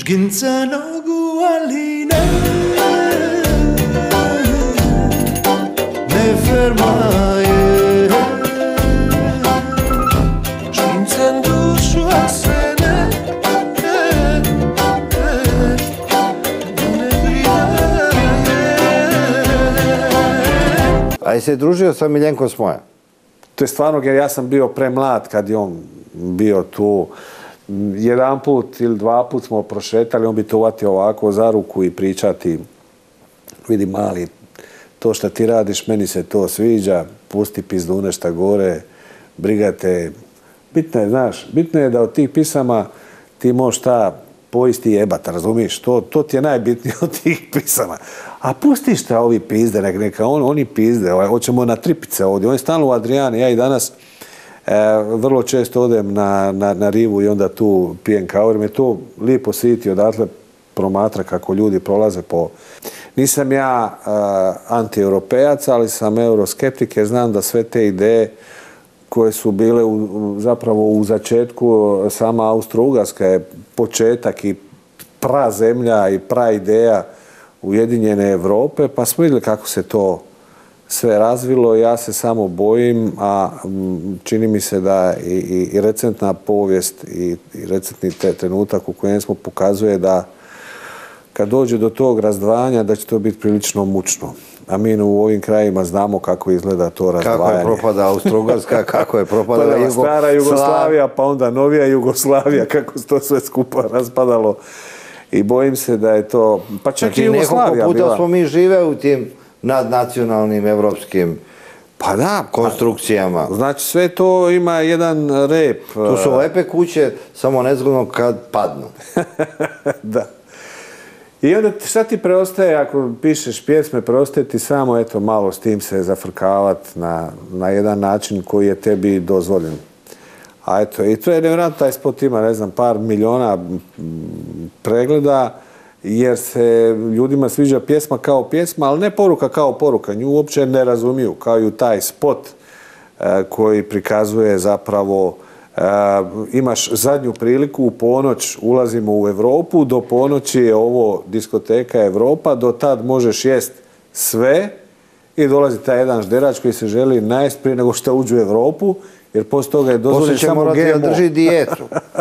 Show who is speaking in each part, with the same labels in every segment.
Speaker 1: Šginca nogu, ali ne fermaje. Šgincam dušu, a se ne
Speaker 2: A jesi se družio sa Miljenkom Smoja?
Speaker 3: To je stvarno, jer ja sam bio premlad kad je on bio tu. Jedan put ili dva put smo prošetali, on bi to uvatio ovako za ruku i pričati: vidi mali, to što ti radiš, meni se to sviđa, pusti pizdune šta gore, briga te. Bitno je, znaš, bitno je da od tih pisama ti možeš ta poisti jebat, razumiješ? To ti je najbitnije od tih pisama. A pusti šta ovi pizde, neka oni pizde, hoćemo na tripice ovdje. On je stalno u Adriani, ja i danas vrlo često odem na rivu i onda tu pijem kavu, jer me to lijepo siti odatle promatra kako ljudi prolaze po... Nisam ja anti-europejac, ali sam euroskeptik jer znam da sve te ideje koje su bile zapravo u začetku, sama Austro-Ugarska je početak i prazemlja i pra-ideja Ujedinjene Europe, pa smo vidjeli kako se to sve razvilo. Ja se samo bojim, a čini mi se da i recentna povijest i recentni trenutak u kojem smo pokazuje da kad dođe do tog razdvajanja da će to biti prilično mučno. A mi u ovim krajima znamo kako izgleda to razdvajanje.
Speaker 2: Kako je propada Austro-Ugarska, kako je propadala
Speaker 3: stara Jugoslavija, pa onda novija Jugoslavija, kako se to sve skupa raspadalo. I bojim se da je to... Pa čak i Jugoslavija bila.
Speaker 2: Nekoliko puta smo mi žive u tim nadnacionalnim evropskim konstrukcijama.
Speaker 3: Znači sve to ima jedan rep.
Speaker 2: Tu su lepe kuće, samo nezgodno kad padnu.
Speaker 3: Da. I onda šta ti preostaje ako pišeš pjesme, preostaje ti samo eto malo s tim se zafrkavati na jedan način koji je tebi dozvoljen. A eto, i to je nevjerojatno, taj spot ima, ne znam, par miliona pregleda, jer se ljudima sviđa pjesma kao pjesma, ali ne poruka kao poruka. Nju uopće ne razumiju, kao i taj spot koji prikazuje zapravo imaš zadnju priliku, u ponoć ulazimo u Europu, do ponoći je ovo diskoteka Europa, do tad možeš jest sve i dolazi taj jedan žderač koji se želi najest prije nego što uđe u Europu, jer poslije toga je dozvoljen samo GMO.
Speaker 2: Poslije će morati da drži dijetu,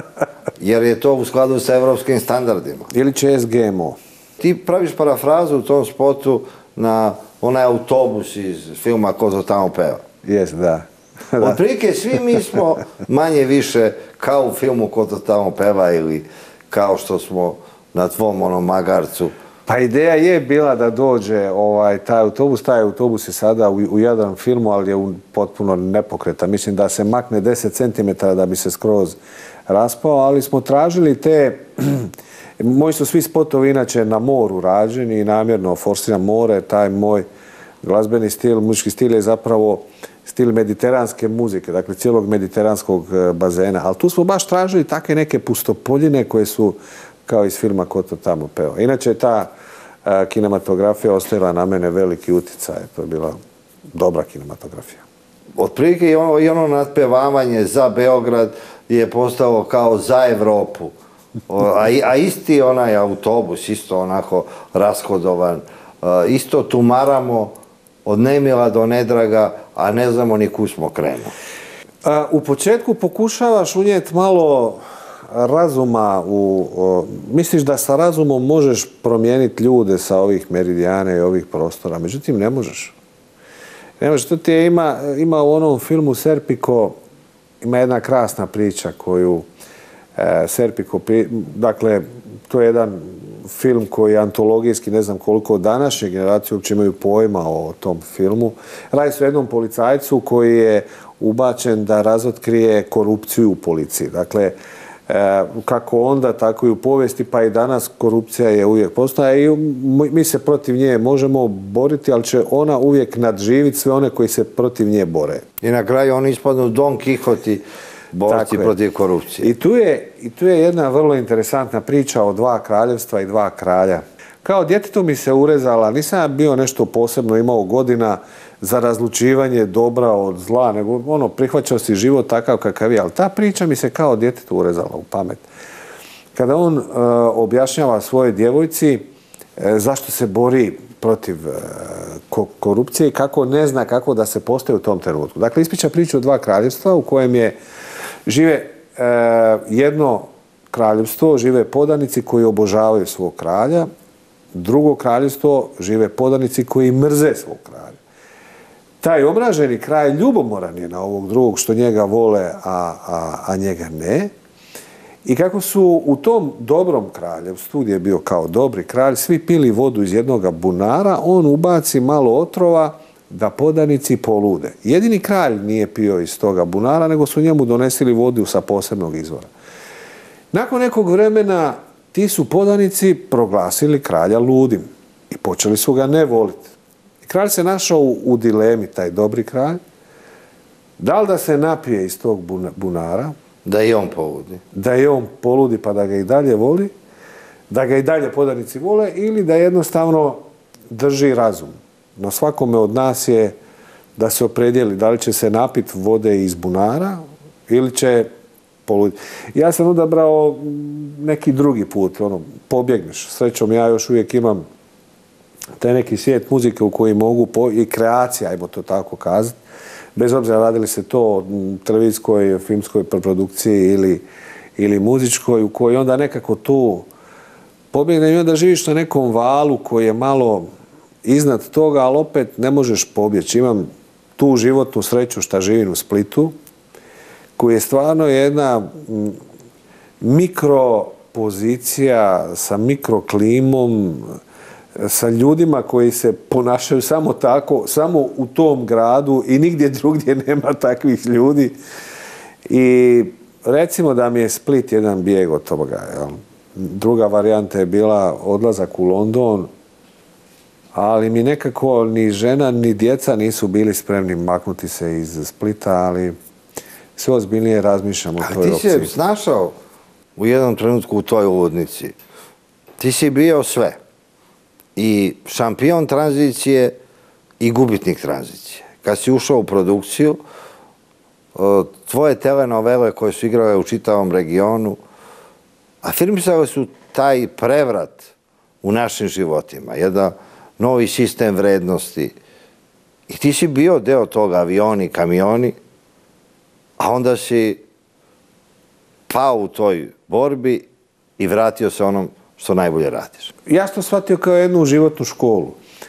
Speaker 2: jer je to u skladu sa evropskim standardima.
Speaker 3: Ili će jest GMO.
Speaker 2: Ti praviš parafrazu u tom spotu na onaj autobus iz filma Ko to tamo peva.
Speaker 3: Jest, da.
Speaker 2: Otprilike svi mi smo manje više kao u filmu Ko to tamo peva ili kao što smo na tvom onom magarcu.
Speaker 3: Pa ideja je bila da dođe taj autobus je sada u jednom filmu, ali je potpuno nepokretan. Mislim da se makne 10 cm da bi se skroz raspao, ali smo tražili te... Moji su svi spotovi inače na moru rađeni i namjerno forsiram more, taj moj glazbeni stil, muzički stil je zapravo stil mediteranske muzike, dakle cijelog mediteranskog bazena. Ali tu smo baš tražili takve neke pustopoljine koje su kao iz filma Ko to tamo peva. Inače, ta kinematografija ostavila na mene veliki utjecaj. To je bila dobra kinematografija.
Speaker 2: Otprilike i ono nadpevavanje za Beograd je postalo kao za Evropu. A isti onaj autobus, isto onako raskodovan, isto tumaramo od nemila do nedraga, a ne znamo ni kud smo krenuli.
Speaker 3: U početku pokušavaš unijeti malo razuma misliš da sa razumom možeš promijeniti ljude sa ovih meridijana i ovih prostora, međutim ne možeš. Ne možeš, to ti je ima u onom filmu Serpico, ima jedna krasna priča koju Serpico, dakle, to je jedan film koji je antologijski, ne znam koliko današnje generacije uopće imaju pojma o tom filmu. Radi se o jednom policajcu koji je ubačen da razotkrije korupciju u policiji. Dakle, kako onda, tako i u povijesti, pa i danas korupcija je uvijek postoja i mi se protiv nje možemo boriti, ali će ona uvijek nadživiti sve one koji se protiv nje bore.
Speaker 2: I na kraju oni ispadnu Don Quixote, borci protiv korupcije.
Speaker 3: I tu je jedna vrlo interesantna priča o dva kraljevstva i dva kralja. Kao djetetu mi se urezala, nisam bio nešto posebno imao godina za razlučivanje dobra od zla, nego prihvaćao si život takav kakav je, ali ta priča mi se kao djetetu urezala u pamet. kada on objašnjava svojoj djevojci zašto se bori protiv korupcije i kako ne zna kako da se postaje u tom trenutku. Dakle, ispriča priču o dva kraljevstva u kojem žive jedno kraljevstvo, žive podanici koji obožavaju svog kralja, drugo kraljevstvo žive podanici koji mrze svog kralja. Taj omraženi kralj ljubomoran je na ovog drugog što njega vole, a njega ne. I kako su u tom dobrom kraljevstvu, gdje je bio kao dobri kralj, svi pili vodu iz jednoga bunara, on ubaci malo otrova da podanici polude. Jedini kralj nije pio iz toga bunara, nego su njemu donesili vodu sa posebnog izvora. Nakon nekog vremena ti su podanici proglasili kralja ludim i počeli su ga ne voliti. I kralj se našao u dilemi, taj dobri kralj, da li da se napije iz tog bunara,
Speaker 2: Da i on poludi.
Speaker 3: Da i on poludi pa da ga i dalje voli, da ga i dalje podanici vole, ili da jednostavno drži razum. Na svakome od nas je da se opredijeli da li će se napiti vode iz bunara ili će poluditi. Ja sam odabrao neki drugi put, pobjegneš. Srećom, ja još uvijek imam taj neki svijet muzike u koji mogu, i kreacija, ajmo to tako kazati, bez obzira radili se to o televizijskoj, filmskoj produkciji ili muzičkoj, u kojoj onda nekako tu pobjegne i onda živiš na nekom valu koji je malo iznad toga, ali opet ne možeš pobjeći. Imam tu životnu sreću šta živim u Splitu, koji je stvarno jedna mikropozicija sa mikroklimom, sa ljudima koji se ponašaju samo tako, samo u tom gradu i nigdje drugdje nema takvih ljudi. I recimo da mi je Split jedan bijeg od toga. Jel? Druga varijanta je bila odlazak u London, ali mi nekako ni žena ni djeca nisu bili spremni maknuti se iz Splita, ali sve ozbiljnije razmišljam o toj opciji.
Speaker 2: Ali ti si snašao u jednom trenutku u toj uvodnici. Ti si bio sve. I šampion tranzicije i gubitnik tranzicije. Kad si ušao u produkciju, tvoje telenovele koje su igrale u čitavom regionu, afirmisale su taj prevrat u našim životima. Jedan novi sistem vrednosti. I ti si bio deo toga, avioni, kamioni, a onda si pao u toj borbi i vratio se onom što najbolje radiš.
Speaker 3: Ja sam to shvatio kao jednu životnu školu.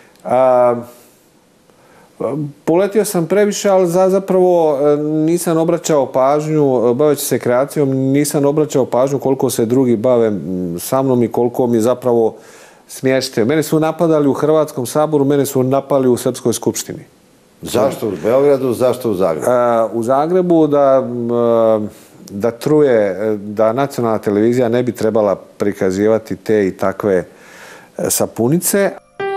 Speaker 3: Poletio sam previše, ali zapravo nisam obraćao pažnju, baveći se kreacijom, nisam obraćao pažnju koliko se drugi bave sa mnom i koliko mi zapravo smješte. Mene su napadali u Hrvatskom saboru, mene su napali u Srpskoj skupštini.
Speaker 2: Zašto u Beogradu, zašto u Zagrebu?
Speaker 3: U Zagrebu da truje, da nacionalna televizija ne bi trebala prikazivati te i takve sapunice.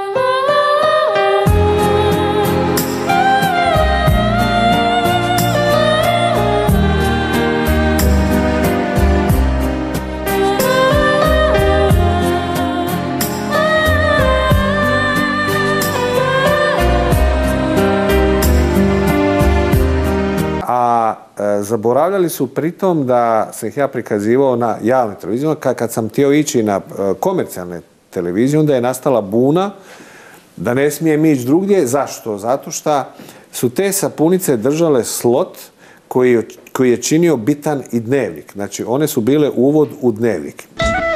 Speaker 3: Zaboravljali su pritom da sam ih ja prikazivao na javnoj televiziji. Kad sam htio ići na komercijalne televizije, onda je nastala buna da ne smijem ići drugdje. Zašto? Zato što su te sapunice držale slot koji je činio bitan i dnevnik. Znači, one su bile uvod u dnevnik.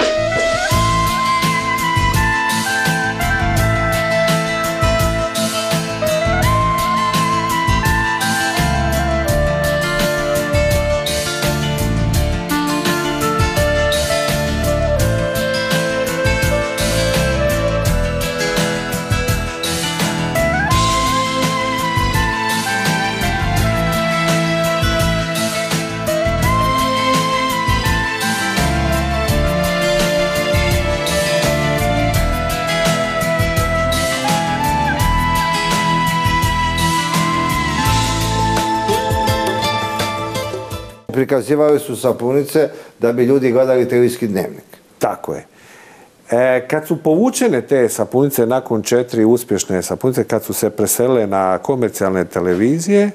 Speaker 2: Prikazivali su sapunice da bi ljudi gledali televizijski dnevnik.
Speaker 3: Tako je. Kad su povučene te sapunice nakon 4 uspješne sapunice, kad su se preselile na komercijalne televizije,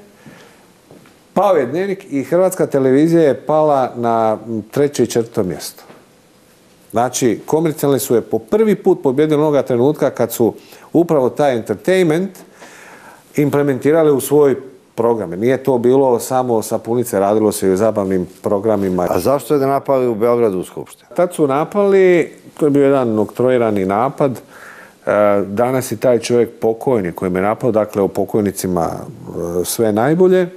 Speaker 3: pao je dnevnik i Hrvatska televizija je pala na 3. i 4. mjesto. Znači, komercijalni su je po prvi put pobjedili onoga trenutka kad su upravo taj entertainment implementirali u svoj programe. Nije to bilo samo sapunice, radilo se i u zabavnim programima.
Speaker 2: A zašto je da napali u Beogradu u Skupštini?
Speaker 3: Tad su napali, to je bio jedan oktroirani napad. Danas je taj čovjek pokojni koji me napao, dakle o pokojnicima sve najbolje.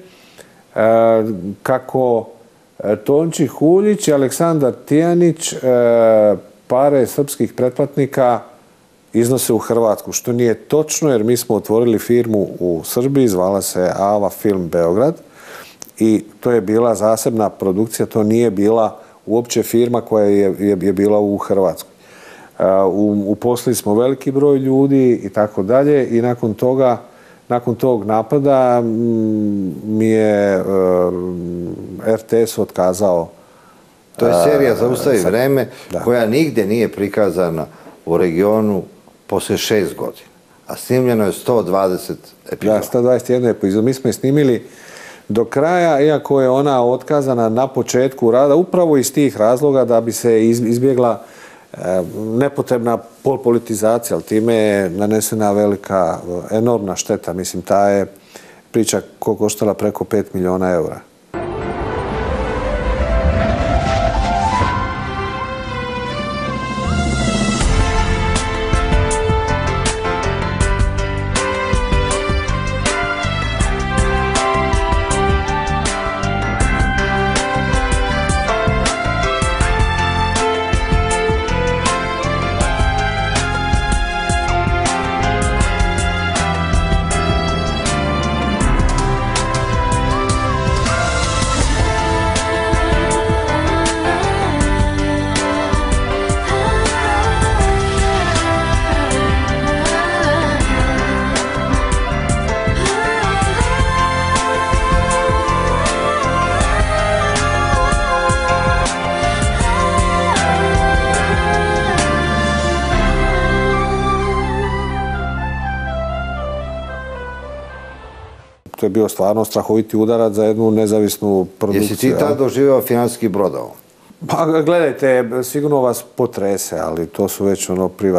Speaker 3: Kako Tonči Huljić i Aleksandar Tijanić pare srpskih pretplatnika iznose u Hrvatsku, što nije točno jer mi smo otvorili firmu u Srbiji, zvala se Ava Film Beograd i to je bila zasebna produkcija, to nije bila uopće firma koja je bila u Hrvatskoj. Uposlili smo veliki broj ljudi i tako dalje i nakon tog napada mi je RTS otkazao.
Speaker 2: To je serija Zaustavi vreme koja nigdje nije prikazana u regionu poslije 6 godina. A snimljeno je 120 epizoda.
Speaker 3: Da, 121 epizoda. Mi smo je snimili do kraja, iako je ona otkazana na početku rada, upravo iz tih razloga da bi se izbjegla nepotrebna politizacija, ali time je nanesena velika, enormna šteta. Mislim, ta je priča koštala preko 5 miliona eura. To je bio stvarno strahoviti udarac za jednu nezavisnu produkciju.
Speaker 2: Jesi ti tad doživio financijski brodov?
Speaker 3: Pa gledajte, sigurno vas potrese, ali to su već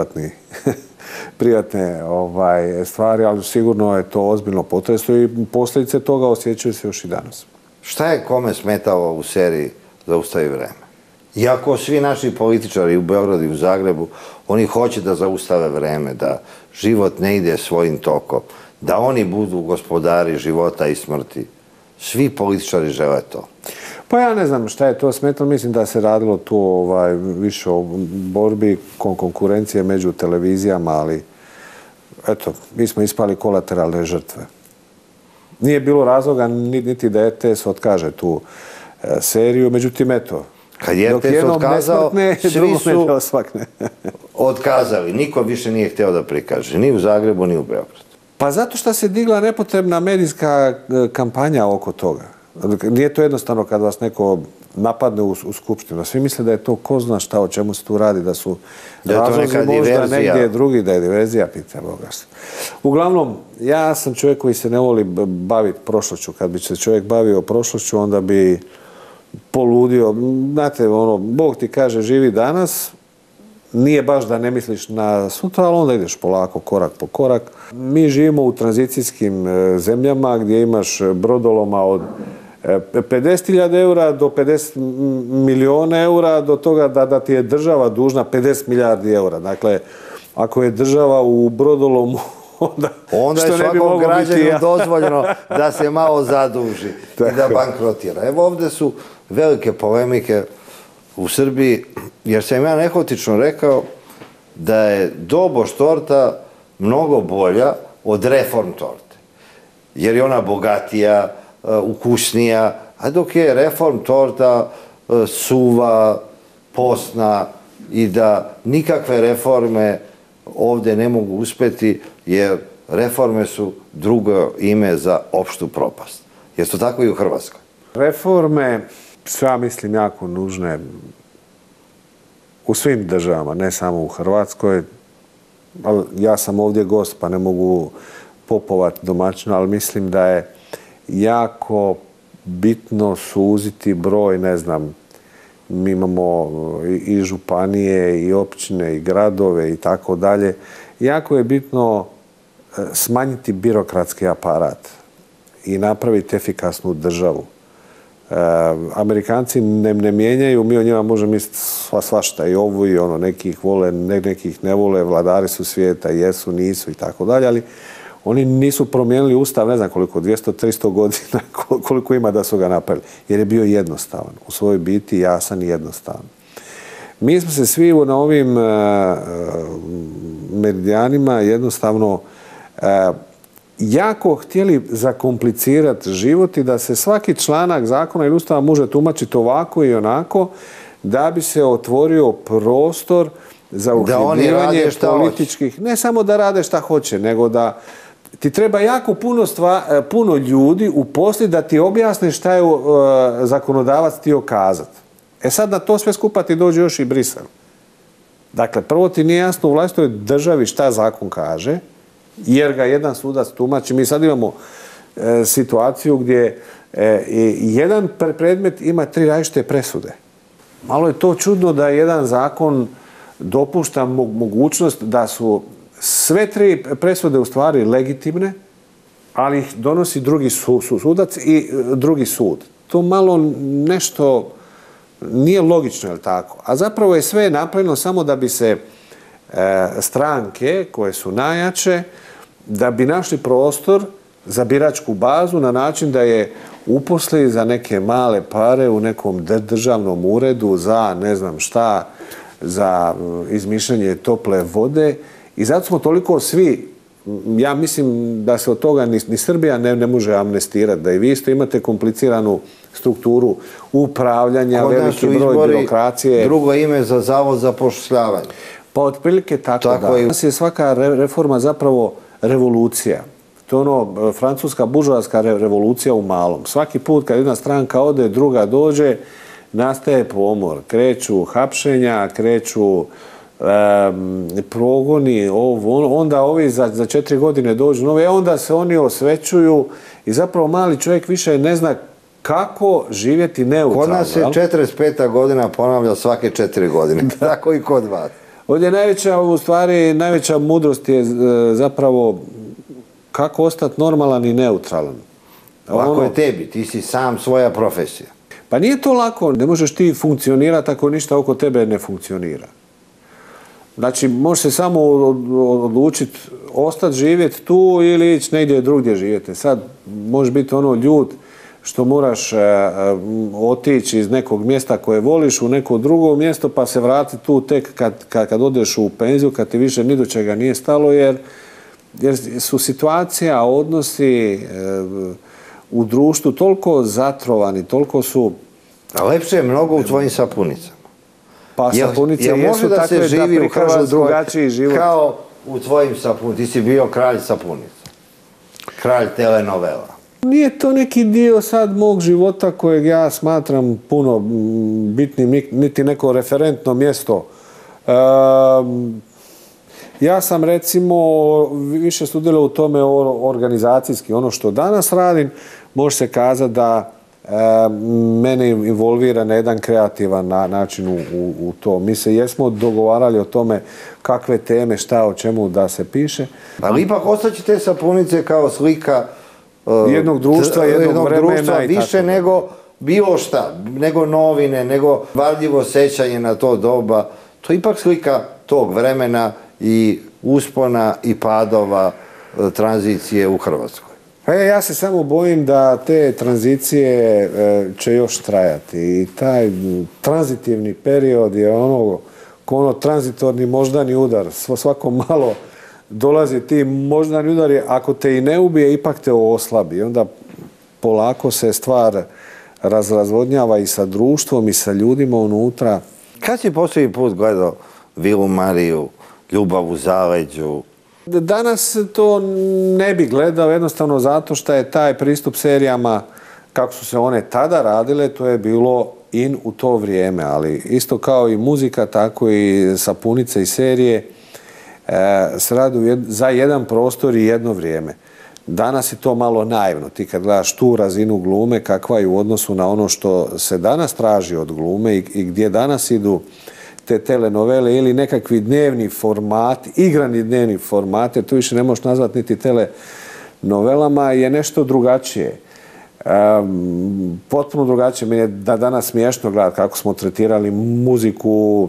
Speaker 3: privatne stvari, ali sigurno je to ozbiljno potreslo i posljedice toga osjećaju se još i danas.
Speaker 2: Šta je kome smetalo u seriji Zaustavi vreme? Iako svi naši političari u Beogradu i u Zagrebu, oni hoće da zaustave vreme, da život ne ide svojim tokom, da oni budu gospodari života i smrti. Svi političari žele to.
Speaker 3: Pa ja ne znam šta je to smetalo. Mislim da se radilo tu više o borbi konkurencije među televizijama, ali eto, mi smo ispali kolateralne žrtve. Nije bilo razloga niti da RTS otkaže tu seriju, međutim, eto,
Speaker 2: kad je RTS otkazao, svi su otkazali. Niko više nije htio da prikaže, ni u Zagrebu, ni u Beogradu.
Speaker 3: Pa zato što se digla nepotrebna medijska kampanja oko toga. Nije to jednostavno kad vas neko napadne u skupštinu. Svi misle da je to ko zna šta, o čemu se tu radi, da su razlozi možda negdje drugi, da je diverzija, pita Boga. Uglavnom, ja sam čovjek koji se ne voli baviti prošlošću. Kad bi se čovjek bavio prošlošću, onda bi poludio. Znate, Bog ti kaže živi danas, nije baš da ne misliš na sutra, ali onda ideš polako, korak po korak. Mi živimo u tranzicijskim zemljama gdje imaš brodoloma od 50.000 eura do 50 miliona eura, do toga da ti je država dužna 50 milijardi eura. Dakle, ako je država u brodolomu,
Speaker 2: onda je svakom građaninu dozvoljeno da se malo zaduži i da bankrotira. Evo ovdje su velike polemike u Srbiji, jer sam ja nehotično rekao da je Doboš torta mnogo bolja od Reform torte. Jer je ona bogatija, ukusnija, a dok je Reform torta suva, posna i da nikakve reforme ovdje ne mogu uspjeti, jer reforme su drugo ime za opštu propast. Jer to tako i u Hrvatskoj?
Speaker 3: Reforme su, ja mislim, jako nužne u svim državama, ne samo u Hrvatskoj. Ja sam ovdje gost, pa ne mogu popovati domaćino, ali mislim da je jako bitno suziti broj, ne znam, mi imamo i županije, i općine, i gradove i tako dalje. Jako je bitno smanjiti birokratski aparat i napraviti efikasnu državu. Amerikanci ne mijenjaju, mi o njima možemo misliti svašta, i ovo i ono, nekih vole, nekih ne vole, vladari su svijeta, jesu, nisu i tako dalje, ali oni nisu promijenili ustav, ne znam koliko, 200-300 godina, koliko ima da su ga napravili, jer je bio jednostavan, u svojoj biti jasan i jednostavan. Mi smo se svi na ovim meridijanima jednostavno jako htjeli zakomplicirati život i da se svaki članak zakona ili ustava može tumačiti ovako i onako, da bi se otvorio prostor za uhljebljivanje političkih, ne samo da rade šta hoće, nego da ti treba jako puno ljudi uposliti da ti objasne šta je zakonodavac htio kazati. E sad na to sve skupa ti dođe još i Brisel. Dakle, prvo ti nije jasno u vlastitoj državi šta zakon kaže, jer ga jedan sudac tumači. Mi sad imamo situaciju gdje jedan predmet ima 3 različite presude. Malo je to čudno da jedan zakon dopušta mogućnost da su sve 3 presude u stvari legitimne, ali ih donosi drugi sudac i drugi sud. To malo nešto nije logično, je li tako? A zapravo je sve napravljeno samo da bi se stranke koje su najjače, da bi našli prostor za biračku bazu na način da je uposli za neke male pare u nekom državnom uredu za ne znam šta, za izmišljanje tople vode. I zato smo toliko svi, ja mislim da se od toga ni Srbija ne može amnestirati, da i vi isto imate kompliciranu strukturu upravljanja, veliki broj birokracije.
Speaker 2: Drugo ime za Zavod za zapošljavanje.
Speaker 3: Pa otprilike tako da. Danas je svaka reforma zapravo revolucija. To je ono francuska buržoaska revolucija u malom. Svaki put kad jedna stranka ode, druga dođe, nastaje pomor. Kreću hapšenja, kreću progoni, onda ovi za 4 godine dođu nove, onda se oni osvećuju i zapravo mali čovjek više ne zna kako živjeti neutralno.
Speaker 2: Kod nas se 45. godina ponavlja svake 4 godine. Tako i kod vas.
Speaker 3: Ovdje najveća mudrost je zapravo kako ostati normalan i neutralan.
Speaker 2: Lako je tebi, ti si sam svoja profesija.
Speaker 3: Pa nije to lako, ne možeš ti funkcionirati ako ništa oko tebe ne funkcionira. Znači, možeš se samo odlučiti ostati živjeti tu ili ići negdje drugdje živjeti. Sad, možeš biti ono ljud što moraš otići iz nekog mjesta koje voliš u neko drugo mjesto pa se vratiti tu tek kad odeš u penziju, kad ti više ni do čega nije stalo, jer su situacija, odnosi u društvu toliko zatrovani, toliko su...
Speaker 2: A lepše je mnogo u tvojim sapunicama.
Speaker 3: Pa sapunice jesu takve da prikažu drugačiji život.
Speaker 2: Kao u tvojim sapunicama. Ti si bio kralj sapunica. Kralj telenovela.
Speaker 3: Nije to neki dio sad mog života kojeg ja smatram puno bitnim, niti neko referentno mjesto. Ja sam recimo više sudjelovao u tome organizacijski. Ono što danas radim, može se kazati da mene involvira na jedan kreativan način u to. Mi se jesmo dogovarali o tome kakve teme, šta, o čemu da se piše.
Speaker 2: Ali ipak ostaće te sapunice kao slika
Speaker 3: jednog društva, jednog vremena
Speaker 2: više nego bilo šta, nego novine, nego varljivo sećanje na to doba. To je ipak slika tog vremena i uspona i padova tranzicije u Hrvatskoj.
Speaker 3: Ja se samo bojim da te tranzicije će još trajati i taj tranzitivni period je ono tranzitorni moždani udar. Svako malo dolazi ti moždani udar, ako te i ne ubije, ipak te oslabi. I onda polako se stvar razvodnjava i sa društvom i sa ljudima unutra.
Speaker 2: Kad si posljednji put gledao Vilu Mariju, Ljubav u zaleđu?
Speaker 3: Danas to ne bi gledao jednostavno zato što je taj pristup serijama, kako su se one tada radile, to je bilo in u to vrijeme, ali isto kao i muzika, tako i sapunice i serije se rade za jedan prostor i jedno vrijeme. Danas je to malo naivno. Ti kad gledaš tu razinu glume, kakva je u odnosu na ono što se danas traži od glume i gdje danas idu te telenovele ili nekakvi dnevni formati, igrani dnevni formate, to više ne možeš nazvati niti telenovelama, je nešto drugačije. Potpuno drugačije. Meni je da danas smiješno gledati kako smo tretirali muziku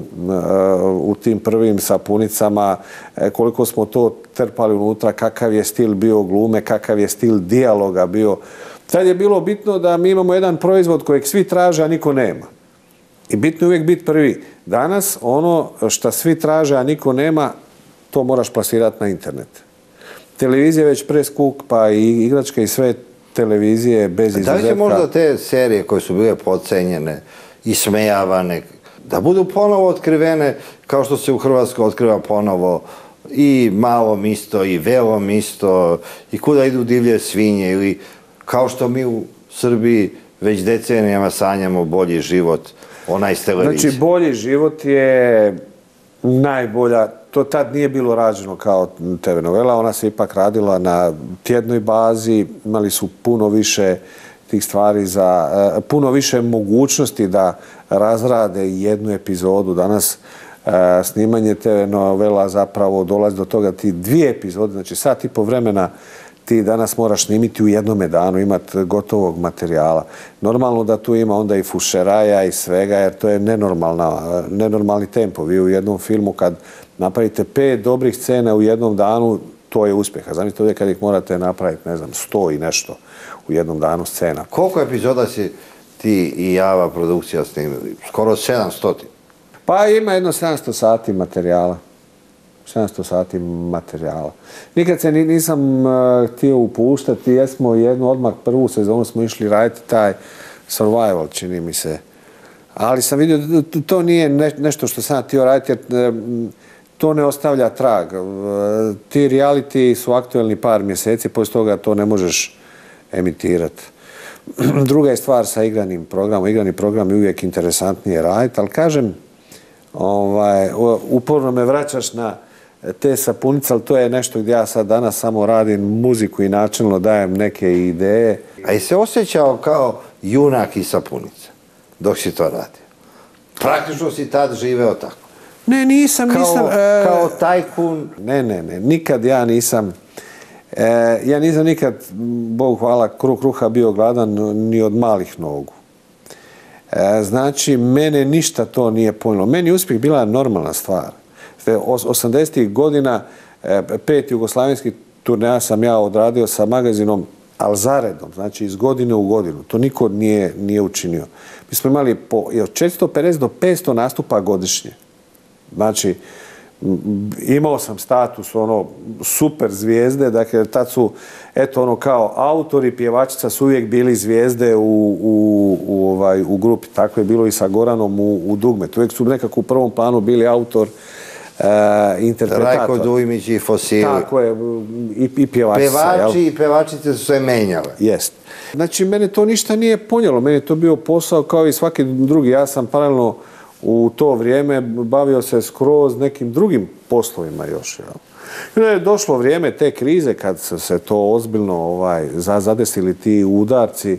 Speaker 3: u tim prvim sapunicama, koliko smo to trpali unutra, kakav je stil bio glume, kakav je stil dijaloga bio. Tad je bilo bitno da mi imamo jedan proizvod kojeg svi traže, a niko nema. I bitno je uvijek biti prvi. Danas ono što svi traže, a niko nema, to moraš plasirati na internet. Televizija je već preskupa i igračke i sve televizije bez izuzetka.
Speaker 2: Da li će možda te serije koje su bile podcenjene i smejavane, da budu ponovo otkrivene kao što se u Hrvatskoj otkriva ponovo i Malo misto i Velo misto i Kuda idu divlje svinje ili kao što mi u Srbiji već decenijama sanjamo bolji život, onaj iz televizije.
Speaker 3: Znači, bolji život je najbolja. To tad nije bilo rađeno kao TV novela, ona se ipak radila na tjednoj bazi, imali su puno više tih stvari puno više mogućnosti da razrade jednu epizodu. Danas snimanje TV novela zapravo dolazi do toga ti 2 epizode, znači sat i po vremena ti danas moraš snimiti u jednome danu, imati gotovog materijala. Normalno da tu ima onda i fušeraja i svega, jer to je nenormalni tempo. Vi u jednom filmu kad napravite 5 dobrih scena u jednom danu, to je uspjeh. A zamislite ovdje kad ih morate napraviti, ne znam, 100 i nešto u jednom danu scena.
Speaker 2: Koliko epizoda si ti i Java produkcija snimili? Skoro 700.
Speaker 3: Pa ima jedno 700 sati materijala. 700 sati materijala. Nikad se nisam htio upuštati, jesmo odmah prvu sezonu smo išli raditi taj survival, čini mi se. Ali sam vidio da to nije nešto što sam htio raditi, jer to ne ostavlja trag. Ti reality su aktuelni par mjeseci, poslije toga to ne možeš emitirati. Druga je stvar sa igranim programom. Igrani program je uvijek interesantnije raditi, ali kažem, uporno me vraćaš na te sapunice, ali to je nešto gdje ja sad danas samo radim muziku i načelno dajem neke ideje.
Speaker 2: A i se osjećao kao junak i sapunica dok si to radio? Praktično si tad živeo tako?
Speaker 3: Ne, nisam.
Speaker 2: Kao tajkun?
Speaker 3: Ne, nikad ja nisam. Ja nisam nikad, Bogu hvala, kruha bio gladan ni od malih nogu. Znači, mene ništa to nije pojmilo. Meni uspjeh bila normalna stvar. 80. godina 5 jugoslavenskih turneja sam ja odradio sa magazinom, ali zaredom, znači iz godine u godinu. To niko nije učinio. Mi smo imali od 450 do 500 nastupa godišnje. Znači, imao sam status super zvijezde, dakle tad su kao autori, pjevačica su uvijek bili zvijezde u grupi. Tako je bilo i sa Goranom u Dugmetu. Uvijek su nekako u prvom planu bili autor, interpretator.
Speaker 2: Rajko Dujmić i Fosili.
Speaker 3: Tako je, i pjevačica.
Speaker 2: Pevači i pevačice su se menjale.
Speaker 3: Jest. Znači, mene to ništa nije ponijelo. Meni je to bio posao kao i svaki drugi. Ja sam paralelno u to vrijeme bavio se skroz nekim drugim poslovima još. I onda je došlo vrijeme te krize kad se to ozbiljno zadesili ti udarci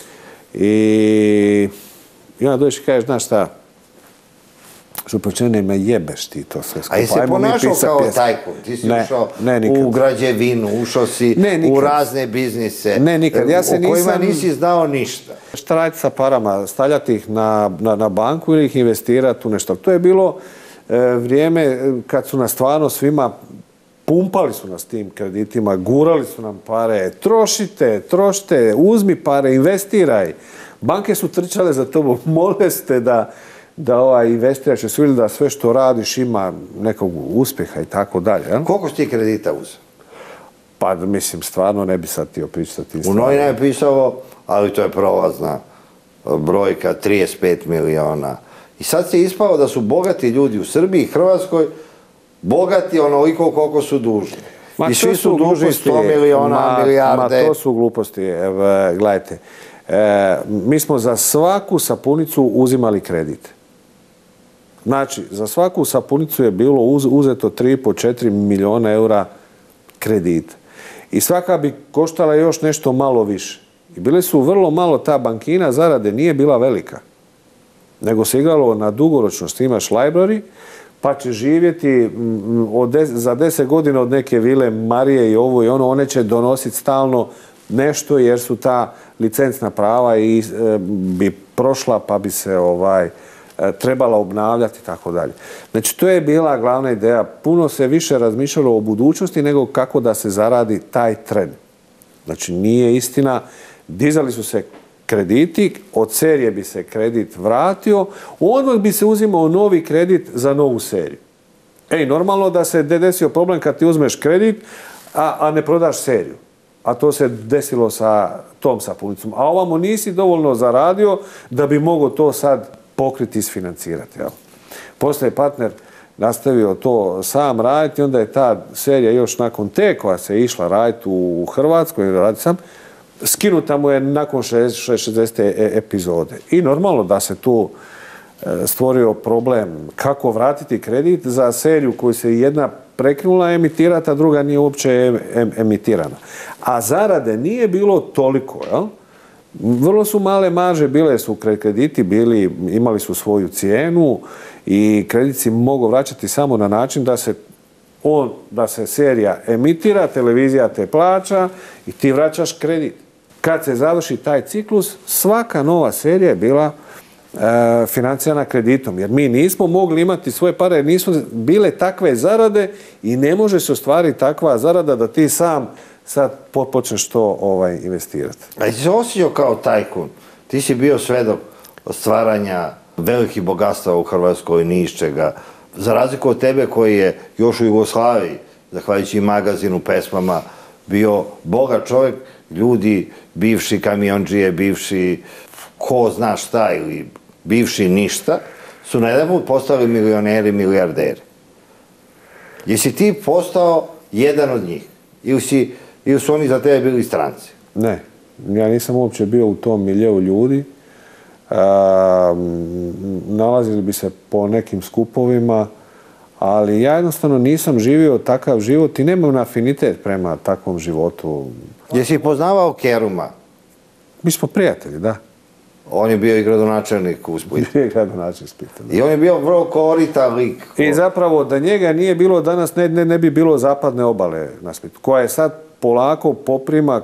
Speaker 3: i onda dođeš i kažeš, znaš šta, Župančane, me jebeš ti to sve skupa.
Speaker 2: A i se ponašao kao tajkun? Ti si ušao u građevinu, ušao si u razne biznise u kojima nisi znao ništa.
Speaker 3: Šta raditi sa parama? Stavljati ih na banku ili ih investirati u nešto? To je bilo vrijeme kad su nas stvarno svima pumpali su nas tim kreditima, gurali su nam pare, trošite, uzmi pare, investiraj. Banke su trčale za tobom, mole ste da investiraš, jer su vidjeli da sve što radiš ima nekog uspjeha i tako dalje.
Speaker 2: Koliko si ti kredita uzeo?
Speaker 3: Pa mislim, stvarno ne bi sad htio pričati.
Speaker 2: U novinama je pisalo, ali to je prolazna brojka, 35 miliona. I sad se ispalo da su bogati ljudi u Srbiji i Hrvatskoj bogati onoliko koliko su dužni. I svi su dužni 100 miliona, milijarde.
Speaker 3: Ma to su gluposti. Gledajte, mi smo za svaku sapunicu uzimali kredit. Znači, za svaku sapunicu je bilo uzeto 3,5-4 miliona eura kredita. i svaka bi koštala još nešto malo više. I bile su vrlo malo, ta bankina zarade nije bila velika, nego se igralo na dugoročnost. Imaš library, pa će živjeti za 10 godina od neke vile Marije i ovo i ono, one će donositi stalno nešto jer su ta licencna prava i bi prošla pa bi se trebala obnavljati i tako dalje. Znači, to je bila glavna ideja. Puno se više razmišljalo o budućnosti nego kako da se zaradi taj tren. Znači, nije istina. Dizali su se krediti, od serije bi se kredit vratio, odmah bi se uzimao novi kredit za novu seriju. Normalno da se desio problem kad ti uzmeš kredit, a ne prodaš seriju. A to se desilo sa tom sapunicom. A ovamo nisi dovoljno zaradio da bi mogao to sad pokriti i isfinancirati. Poslije partner nastavio to sam raditi, onda je ta serija još nakon te koja se išla raditi u Hrvatskoj, raditi sam, skinuta mu je nakon 60 epizode. I normalno da se tu stvorio problem kako vratiti kredit za seriju koju se jedna prekinula emitirati, a druga nije uopće emitirana. A zarade nije bilo toliko, jel? Vrlo su male marže, bile su krediti, imali su svoju cijenu i kredit si mogu vraćati samo na način da se serija emitira, televizija te plaća i ti vraćaš kredit. Kad se završi taj ciklus, svaka nova serija je bila financirana kreditom, jer mi nismo mogli imati svoje pare, jer nisu bile takve zarade i ne može se ostvariti takva zarada da ti sam sad počneš to investirati.
Speaker 2: A ti se osjećao kao tajkun? Ti si bio svedok stvaranja velikih bogatstva u Hrvatskoj, ni iz čega. Za razliku od tebe koji je još u Jugoslaviji, zahvaljujući magazinu, pesmama, bio bogat čovjek, ljudi, bivši kamiondžije, bivši ko zna šta ili bivši ništa, su na jedan put postali milioneri, milijarderi. Jesi ti postao jedan od njih? Ili su oni za tebe bili stranci?
Speaker 3: Ne, ja nisam uopće bio u tom miljeu ljudi. Nalazili bi se po nekim skupovima, ali ja jednostavno nisam živio takav život i nemam afinitet prema takvom životu.
Speaker 2: Jesi poznavao Keruma?
Speaker 3: Mi smo prijatelji, da.
Speaker 2: On je bio i gradonačelnik u Splitu.
Speaker 3: Bio je gradonačelnik Splita.
Speaker 2: I on je bio vrlo koritan lik.
Speaker 3: I zapravo da njega nije bilo danas, ne bi bilo zapadne obale na Splitu, koja je sad polako poprima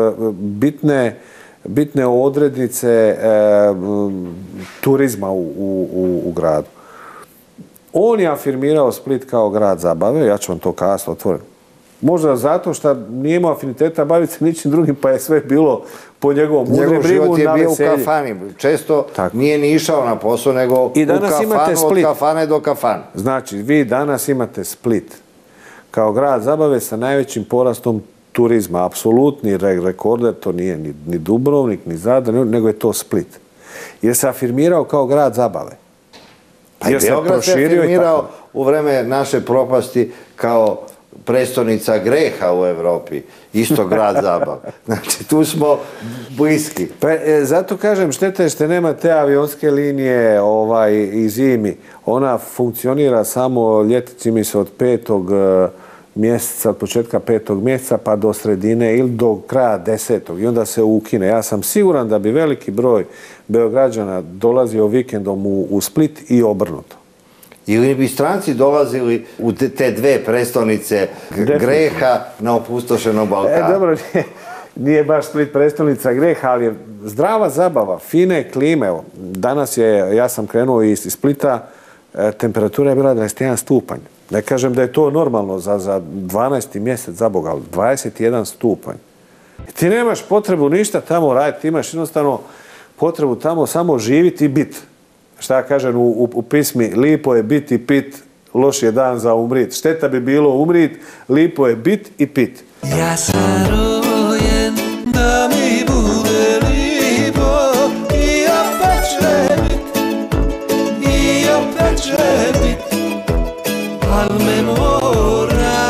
Speaker 3: bitne odrednice turizma u gradu. On je afirmirao Split kao grad zabave, ja ću vam to kazati otvoreno. Možda zato što nije imao afiniteta baviti se ničim drugim, pa je sve bilo po njegovom mudre brigu.
Speaker 2: Njegov život je bio u kafani. Često nije ni išao na posao, nego u kafanu, od kafane do kafane.
Speaker 3: Znači, vi danas imate Split kao grad zabave sa najvećim porastom turizma. Apsolutni rekorder, to nije ni Dubrovnik, ni Zadar, nego je to Split. Jer se afirmirao kao grad zabave.
Speaker 2: Pa i Beograd se afirmirao u vreme naše propasti kao prestolnica greha u Evropi. Isto grad zabave. Znači, tu smo bliski.
Speaker 3: Pa, zato kažem, šteta je što nema te avionske linije i zimi. Ona funkcionira samo ljeti, mi se od 5. mjeseca, od početka 5. mjeseca pa do sredine ili do kraja 10. i onda se ukine. Ja sam siguran da bi veliki broj Beograđana dolazio vikendom u Split i obrnuto.
Speaker 2: Ili bi stranci dolazili u te dve prestolnice greha na opustošenom Balkanu.
Speaker 3: Dobro, nije baš Split prestolnica greha, ali je zdrava zabava, fine klime. Evo, danas ja sam krenuo iz Splita, temperatura je bila 21 stupanj. Ne kažem da je to normalno za 12. mjesec, za Boga, ali 21 stupanj. Ti nemaš potrebu ništa tamo raditi, ti imaš jednostavno potrebu tamo samo živiti i biti. Šta ja kažem u pismi, lipo je biti i pit, loš je dan za umrit. Šteta bi bilo umrit, lipo je bit i pit.
Speaker 1: Ja sam rojen da mi bude lipo i opet će bit, i opet će bit, al me mora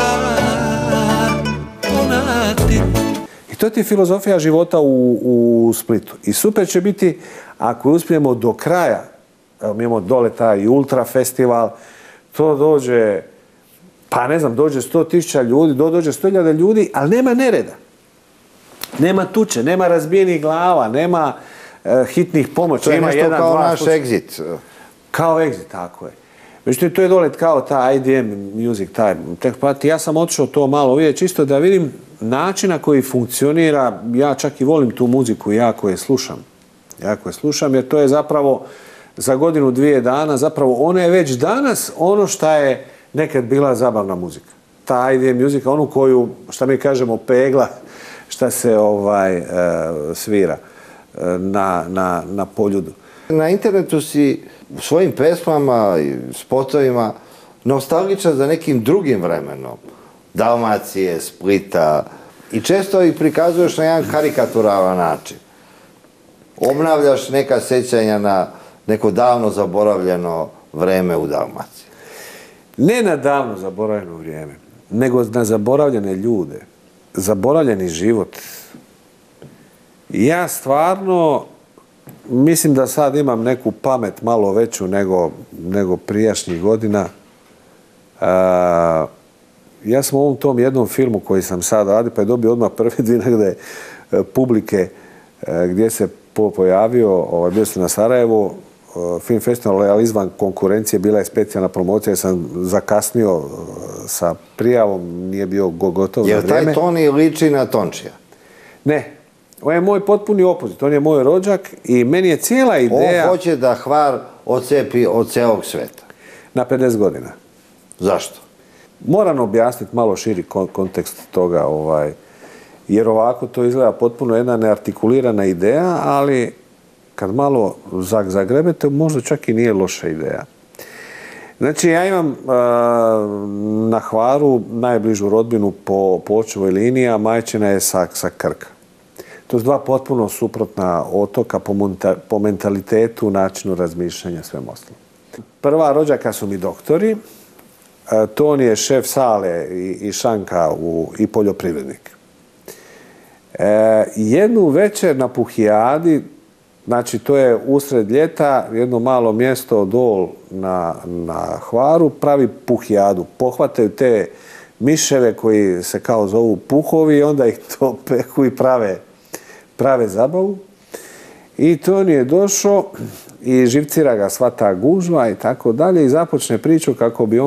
Speaker 1: onatit.
Speaker 3: I to ti je filozofija života u Splitu. I super će biti ako uspijemo do kraja. Evo, mi imamo dole taj Ultra festival, to dođe Pa ne znam, dođe 100.000 ljudi, dođe 100.000 ljudi, ali nema nereda. Nema tuče, nema razbijenih glava, nema hitnih pomoći.
Speaker 2: To je
Speaker 3: ima
Speaker 2: nešto
Speaker 3: jedan,
Speaker 2: kao
Speaker 3: dva
Speaker 2: naš Exit.
Speaker 3: Kao Exit, tako je. Međutim, to je dole kao ta IDM Music, taj Techparty. Ja sam otišao to malo vidjeti, čisto da vidim način na koji funkcionira. Ja čak i volim tu muziku, jako je slušam. Jako je slušam, jer to je zapravo za godinu, 2 dana, zapravo ona je već danas ono što je nekad bila zabavna muzika. Ta IDM muzika, onu koju, šta mi kažemo, pegla, šta se svira na poljudu.
Speaker 2: Na internetu si u svojim pesmama i spotovima nostalgičan za nekim drugim vremenom. Dalmacije, Splita i često ih prikazuješ na jedan karikaturalan način. Obnavljaš neka sjećanja na neko davno zaboravljeno vreme u Dalmaciji.
Speaker 3: Ne na davno zaboravljeno vrijeme, nego na zaboravljene ljude. Zaboravljeni život. Ja stvarno mislim da sad imam neku pamet malo veću nego prijašnjih godina. Ja sam u ovom tom jednom filmu koji sam sad radio, pa je dobio odmah prve 2 nagrade publike gdje se pojavio, bio sam na Sarajevu, film festival, ali izvan konkurencije, bila je specijalna promocija, jer sam zakasnio sa prijavom, nije bio gotov na vrijeme.
Speaker 2: Jer taj Toni liči na Tončija?
Speaker 3: Ne. On je moj potpuni opozit, on je moj rođak i meni je cijela ideja...
Speaker 2: On hoće da Hvar odcepi od cijelog sveta.
Speaker 3: Na 50 godina.
Speaker 2: Zašto?
Speaker 3: Moram objasniti malo širi kontekst toga, jer ovako to izgleda potpuno jedna neartikulirana ideja, ali kad malo zagrebete, možda čak i nije loša ideja. Znači, ja imam na Hvaru najbližu rodbinu po očevoj liniji, a majčina je sa Krka. To su 2 potpuno suprotna otoka po mentalitetu, načinu razmišljanja, svem ostalom. Prva rođaka su mi doktori. Toni je šef sale i šanka i poljoprivrednik. Jednu večer na Puhijadi, znači to je usred ljeta, jedno malo mjesto dol na Hvaru, pravi Puhijadu. Pohvataju te miševe koji se kao zovu puhovi i onda ih to peku i prave zabavu. I Toni je došao i živcira ga sva ta gužva i tako dalje i započne priču kako bi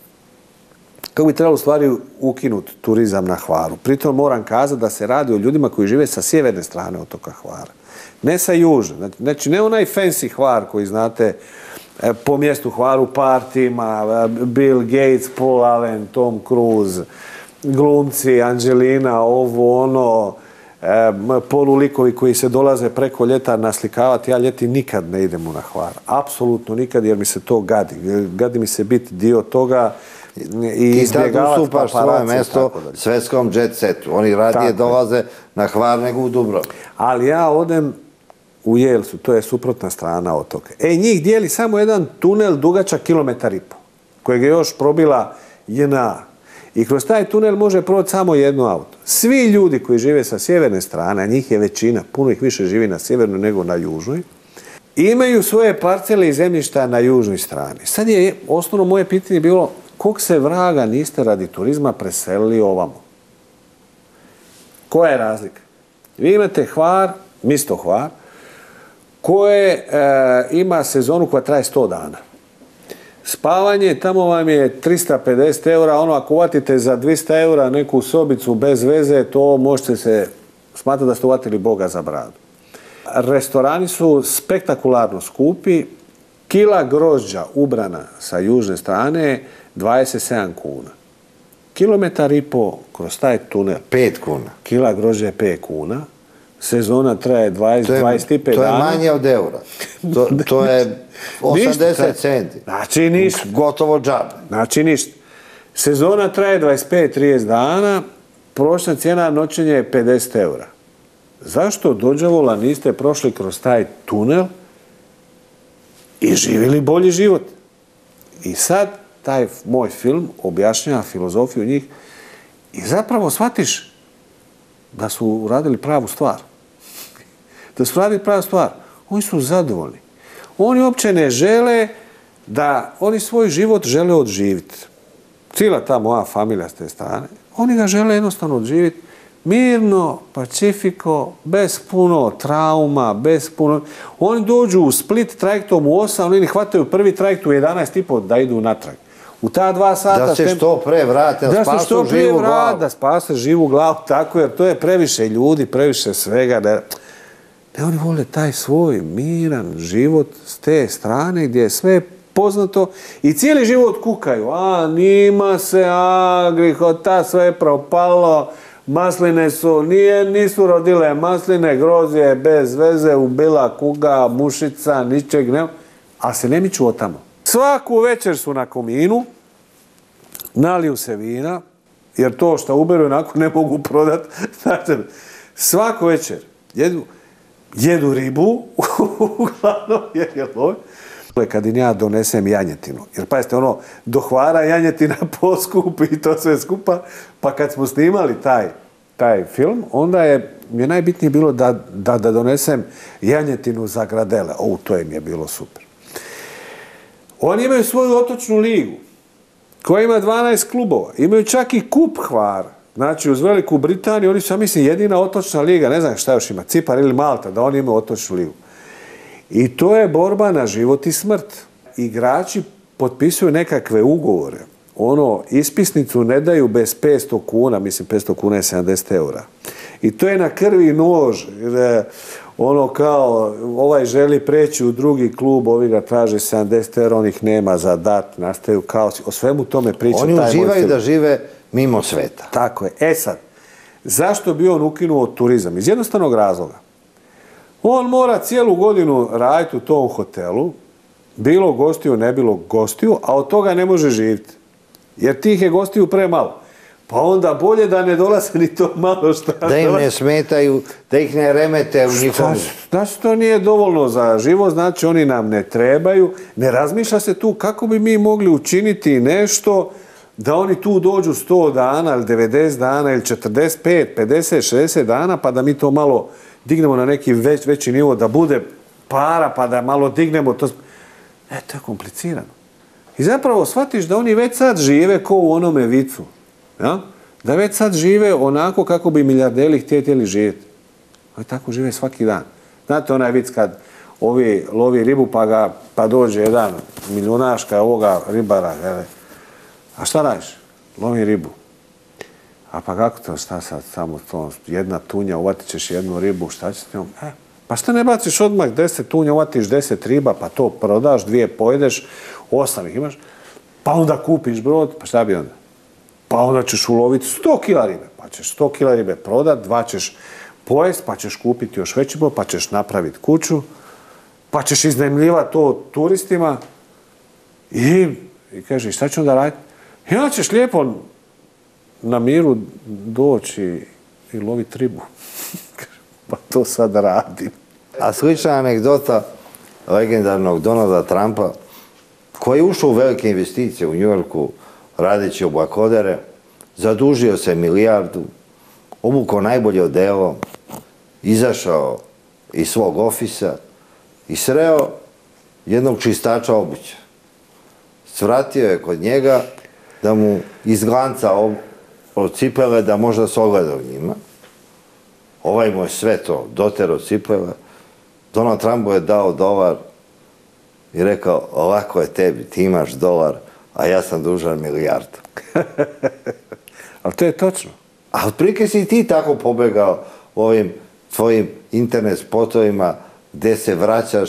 Speaker 3: trebalo u stvari ukinuti turizam na Hvaru. Pritom moram kazati da se radi o ljudima koji žive sa sjeverne strane otoka Hvara. Ne sa južne. Znači, ne onaj fancy Hvar koji znate po mjestu Hvaru, partima, Bill Gates, Paul Allen, Tom Cruise, glumci, Angelina, ovo, ono, polulikovi koji se dolaze preko ljeta naslikavati. Ja ljeti nikad ne idem na Hvar. Apsolutno nikad, jer mi se to gadi. Gadi mi se biti dio toga i izbjegavati paparaci.
Speaker 2: Ti tad ustupaš svoje mjesto svjetskom jet setu. Oni radije dolaze na Hvar nego u Dubrovnik.
Speaker 3: Ali ja odem u Jelsu, to je suprotna strana otoka. Njih dijeli samo jedan tunel dugačak 1,5 km, kojeg je još probila JNA. I kroz taj tunel može proći samo jedno auto. Svi ljudi koji žive sa sjeverne strane, a njih je većina, puno ih više živi na sjevernoj nego na južnoj, imaju svoje parcele i zemljišta na južnoj strani. Sad je osnovno moje pitanje bilo, kog se vraga niste radi turizma preselili ovamo? Koja je razlika? Vi imate Hvar, mjesto Hvar, koje ima sezonu koja traje 100 dana. Spavanje, tamo vam je 350 eura, ono ako uvatite za 200 eura neku sobicu bez veze, to možete se smatrati da ste uvatili Boga za bradu. Restorani su spektakularno skupi, kila grožđa ubrana sa južne strane 27 kuna. 1,5 km kroz taj tunel.
Speaker 2: 5 kuna.
Speaker 3: Kila grožđa je 5 kuna. Sezona traje 25 dana.
Speaker 2: To je manje od eura. To je 80 centi.
Speaker 3: Znači ništa.
Speaker 2: Gotovo džabe.
Speaker 3: Znači ništa. Sezona traje 25-30 dana, prosječna cijena noćenja je 50 eura. Zašto dođavola niste prošli kroz taj tunel i živjeli bolji život? I sad taj moj film objašnjava filozofiju njih i zapravo shvatiš da su uradili pravu stvar. Da su uradili pravu stvar. Oni su zadovoljni. Oni uopće ne žele da oni svoj život žele odživiti. cijela ta moja familija s te strane, oni ga žele jednostavno živjeti mirno, pacifiko, bez puno trauma, bez puno... Oni dođu u Split trajektom u 8, oni hvataju prvi trajekt u 11:30 da idu natrag. U ta 2 sata...
Speaker 2: Da se što pre vrate, da spasu živu glavu.
Speaker 3: Da spase živu glavu, tako, jer to je previše ljudi, previše svega. Ne, oni vole taj svoj miran život s te strane gdje je sve poznato i cijeli život kukaju. A, nima se, grihota, sve je propalo, masline su, nisu rodile masline, grozje bez veze, ubila kuga, mušica, ničeg ne, a se ne miču od tamo. Svaku večer su na kominu, naliju se vina, jer to što uberu onako ne mogu prodati. Svaku večer jedu ribu, uglavnom jer je lov. Kad im ja donesem janjetinu, jer pazite, dohvara janjetina poskupi i to sve skupa, pa kad smo snimali taj film, onda mi je najbitnije bilo da donesem janjetinu za Gradele. To im je bilo super. Oni imaju svoju otočnu ligu, koja ima 12 klubova. Imaju čak i kup Hvara. Znači, uz Veliku Britaniju, oni su, ja mislim, jedina otočna liga, ne znam šta još ima, Cipar ili Malta, da oni imaju otočnu ligu. I to je borba na život i smrt. Igrači potpisuju nekakve ugovore. Ispisnicu ne daju bez 500 kuna, mislim 500 kuna je 70 eura. I to je na krvi nož. Kao, ovaj želi preći u drugi klub, ovi ga traže 70 eura, on ih nema za dat, nastaju kaos. O svemu tome priča taj moj film.
Speaker 2: Oni uživaju da žive mimo sveta.
Speaker 3: Tako je. Sad, zašto bi on ukinuo turizam? Iz jednostavnog razloga. On mora cijelu godinu raditi u tom hotelu, bilo gostiju, ne bilo gostiju, a od toga ne može živjeti. Jer tih je gostiju premalo. Pa onda bolje da ne dolaze ni to malo šta.
Speaker 2: Da im ne smetaju, da ih ne remete u njihovu.
Speaker 3: Znači, to nije dovoljno za život, znači oni nam ne trebaju. Ne razmišlja se tu kako bi mi mogli učiniti nešto da oni tu dođu 100 dana ili 90 dana ili 45, 50, 60 dana pa da mi to malo dignemo na neki veći nivo, da bude para pa da malo dignemo to. To je komplicirano. I zapravo shvatiš da oni već sad žive ko u onome vicu. Ja? Da već sad žive onako kako bi milijarderi htjeli živjeti. Oni tako žive svaki dan. Znate onaj vic kad ovi lovi ribu pa dođe jedan milionaška ovoga ribara. A šta radiš? Lovi ribu. A pa kako to, šta sad, samo to, jedna tunja, uvatit ćeš jednu ribu, šta ćeš s njom? Pa šta ne baciš odmah 10 tunja, uvatiš 10 riba, pa to prodaš, 2 pojedeš, 8 ih imaš, pa onda kupiš brod, pa šta bi onda? Pa onda ćeš uloviti 100 kila ribe, pa ćeš 100 kila ribe prodat, 2 ćeš pojest, pa ćeš kupiti još veći brod, pa ćeš napraviti kuću, pa ćeš iznajmljivati to turistima i kažeš, šta ću onda raditi? I onda ćeš lijepo na miru doći i loviti ribu. Pa to sad radim.
Speaker 2: A slična anegdota legendarnog Donalda Trumpa, koji je ušao u velike investicije u New Yorku radeći oblakodere, zadužio se milijardu, obukao najbolje odelo, izašao iz svog ofisa i sreo jednog čistača obuće. Svratio je kod njega da mu izglanca od cipele da možda se ogleda u njima. Ovaj mu je sve to dotero cipele. Donald Trump je dao $1 i rekao, lako je tebi, ti imaš $1, a ja sam dužan milijardu.
Speaker 3: Ali to je točno.
Speaker 2: A otprilike si i ti tako pobegao ovim tvojim internet spotovima gdje se vraćaš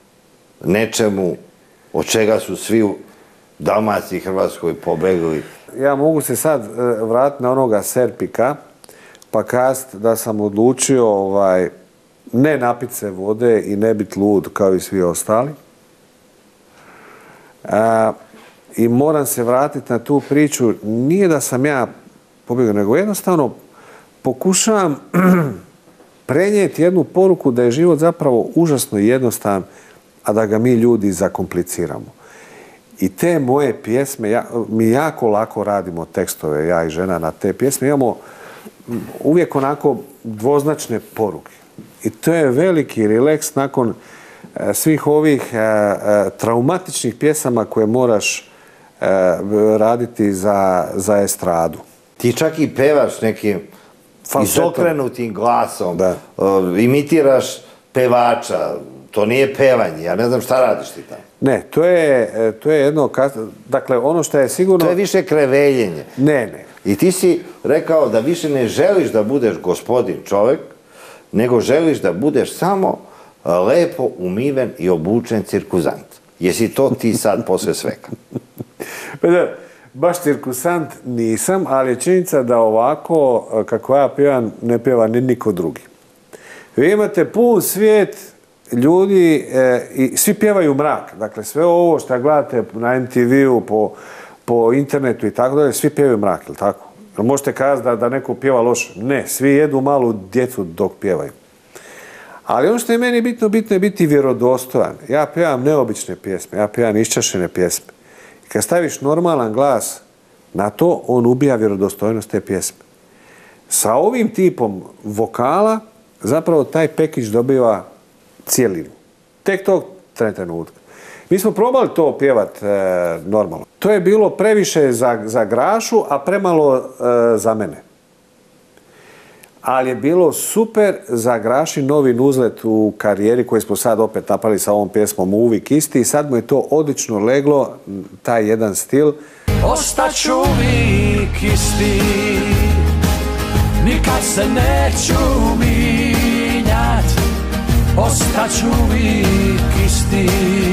Speaker 2: nečemu od čega su svi u Dalmaciji i Hrvatskoj pobegli.
Speaker 3: Ja mogu se sad vratiti na onoga Serpika pa kazati da sam odlučio ne napiti se vode i ne biti lud kao i svi ostali. I moram se vratiti na tu priču. Nije da sam ja pobjegao, nego jednostavno pokušavam prenijeti jednu poruku da je život zapravo užasno jednostavan, a da ga mi ljudi zakompliciramo. I te moje pjesme, mi jako lako radimo tekstove, ja i žena, na te pjesme. Imamo uvijek onako dvoznačne poruke. I to je veliki relaks nakon svih ovih traumatičnih pjesama koje moraš raditi za estradu.
Speaker 2: Ti čak i pevaš nekim izokrenutim glasom,
Speaker 3: Da.
Speaker 2: Imitiraš pevača, to nije pevanje, ja ne znam šta radiš ti tamo.
Speaker 3: Ne, to je jedno, dakle ono što je sigurno...
Speaker 2: To je više kreveljenje.
Speaker 3: Ne.
Speaker 2: I ti si rekao da više ne želiš da budeš gospodin čovjek, nego želiš da budeš samo lepo umiven i obučen cirkuzant. Jesi to ti sad posle svega?
Speaker 3: Baš cirkusant nisam, ali je činjenica da ovako, kako ja pjevam, ne pjeva ni niko drugi. Vi imate pun svijet ljudi i svi pjevaju mrak. Dakle, sve ovo što gledate na MTV-u, po internetu i tako dalje, svi pjevaju mrak, ili tako? Možete kazati da neko pjeva loše. Ne, svi jedu malu djecu dok pjevaju. Ali ono što je meni bitno je biti vjerodostojan. Ja pjevam neobične pjesme, ja pjevam iščašene pjesme. I kad staviš normalan glas na to, on ubija vjerodostojnost te pjesme. Sa ovim tipom vokala zapravo taj pekić dobiva cijelinu. Tek tog trenutka. Mi smo probali to pjevat normalno. To je bilo previše za Grašu, a premalo za mene. Ali je bilo super za Graši novi uzlet u karijeri koji smo sad opet napravili sa ovom pjesmom Uvijek isti i sad mu je to odlično leglo, taj jedan stil.
Speaker 1: Ostaću uvijek isti, nikad se neću minjat. Ostaću uvijek isti,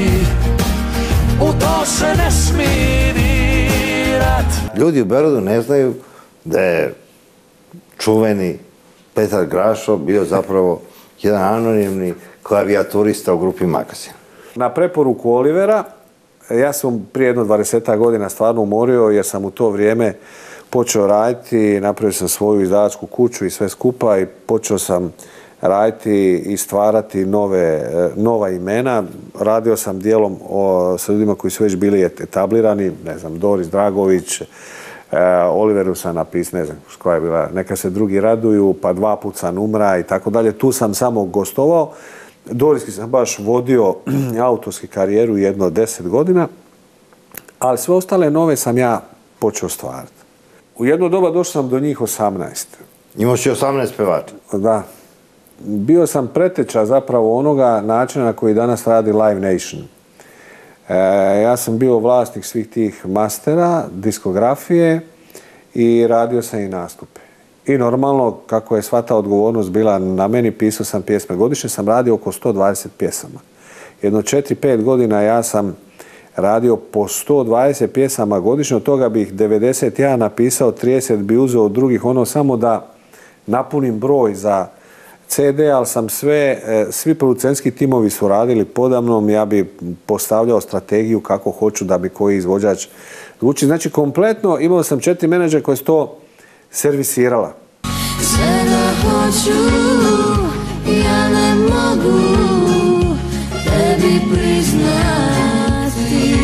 Speaker 1: u to se ne smije dirat.
Speaker 2: Ljudi u Beogradu ne znaju da je čuveni Petar Grašo bio zapravo jedan anonimni klavijaturista u grupi Magazin.
Speaker 3: Na preporuku Olivera, ja sam prije jedno 20 godina stvarno umorio jer sam u to vrijeme počeo raditi, napravio sam svoju izdavačku kuću i sve skupa i počeo sam raditi i stvarati nova imena. Radio sam dijelom sa ljudima koji su već bili etablirani, ne znam, Doris Dragović, Oliveru sam napisao, ne znam koja je bila, Neka se drugi raduju, pa 2 puta sam umra i tako dalje. Tu sam samo gostovao. Doriski sam baš vodio autorsku karijeru jedno 10 godina, ali sve ostale nove sam ja počeo stvarati. U jedno doba došao sam do njih 18.
Speaker 2: Imao si 18 pevača?
Speaker 3: Da. Bio sam preteča zapravo onoga načina na koji danas radi Live Nation. Ja sam bio vlasnik svih tih mastera, diskografije i radio sam i nastupe. I normalno, kako je sva ta odgovornost bila na meni, pisao sam pjesme. Godišnje sam radio oko 120 pjesama. Jedno 4-5 godina ja sam radio po 120 pjesama godišnje, od toga bih 90 ja napisao, 30 bi uzeo od drugih, ono samo da napunim broj za CD, ali sam svi producentski timovi su radili podamnom, ja bi postavljao strategiju kako hoću da bi koji izvođač zvuči. Znači, kompletno imao sam 4 menadžera koji su to servisirala.
Speaker 4: Sve da hoću, ja ne mogu tebi priznati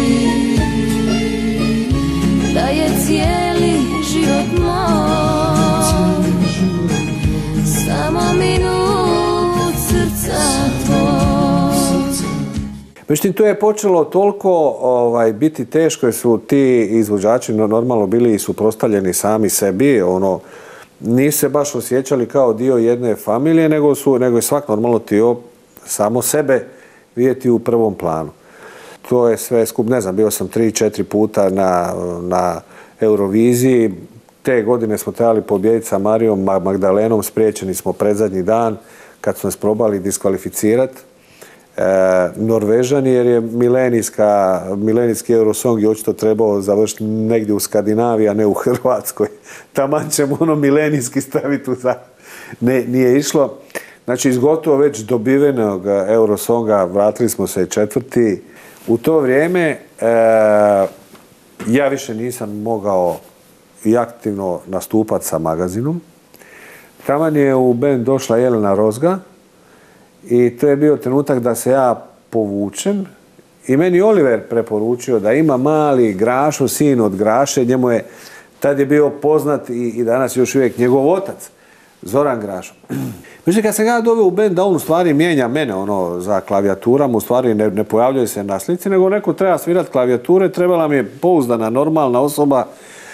Speaker 4: da je cijeli život moj samo minut srca tvoj.
Speaker 3: Međutim, to je počelo toliko biti teško jer su ti izvođači normalno bili i suprotstavljeni sami sebi, nisu se baš osjećali kao dio jedne familije, nego je svak normalno htio samo sebe vidjeti u prvom planu. To je sve skup, ne znam, bio sam 3-4 puta na Euroviziji. Te godine smo trebali pobijediti sa Marijom Magdalenom, spriječeni smo predzadnji dan kad su nas probali diskvalificirati. Norvežani, jer je milenijski Eurosong je očito trebao završiti negdje u Skandinaviji, a ne u Hrvatskoj. Taman ćemo milenijski staviti u nije išlo. Znači, iz gotovo već dobivenog Eurosonga vratili smo se 4. U to vrijeme ja više nisam mogao i aktivno nastupati sa Magazinom. Taman je u band došla Jelena Rozga i to je bio trenutak da se ja povučem i meni Oliver preporučio da ima mali Grašo, sin od Graše, njemu je, tad je bio poznat i danas još uvijek njegov otac, Zoran Grašo. Međutim, kad sam ga doveo u bend da on u stvari mijenja mene za klavijaturama, u stvari ne pojavljuje se na slici, nego neko treba svirati klavijature, trebala mi je pouzdana, normalna osoba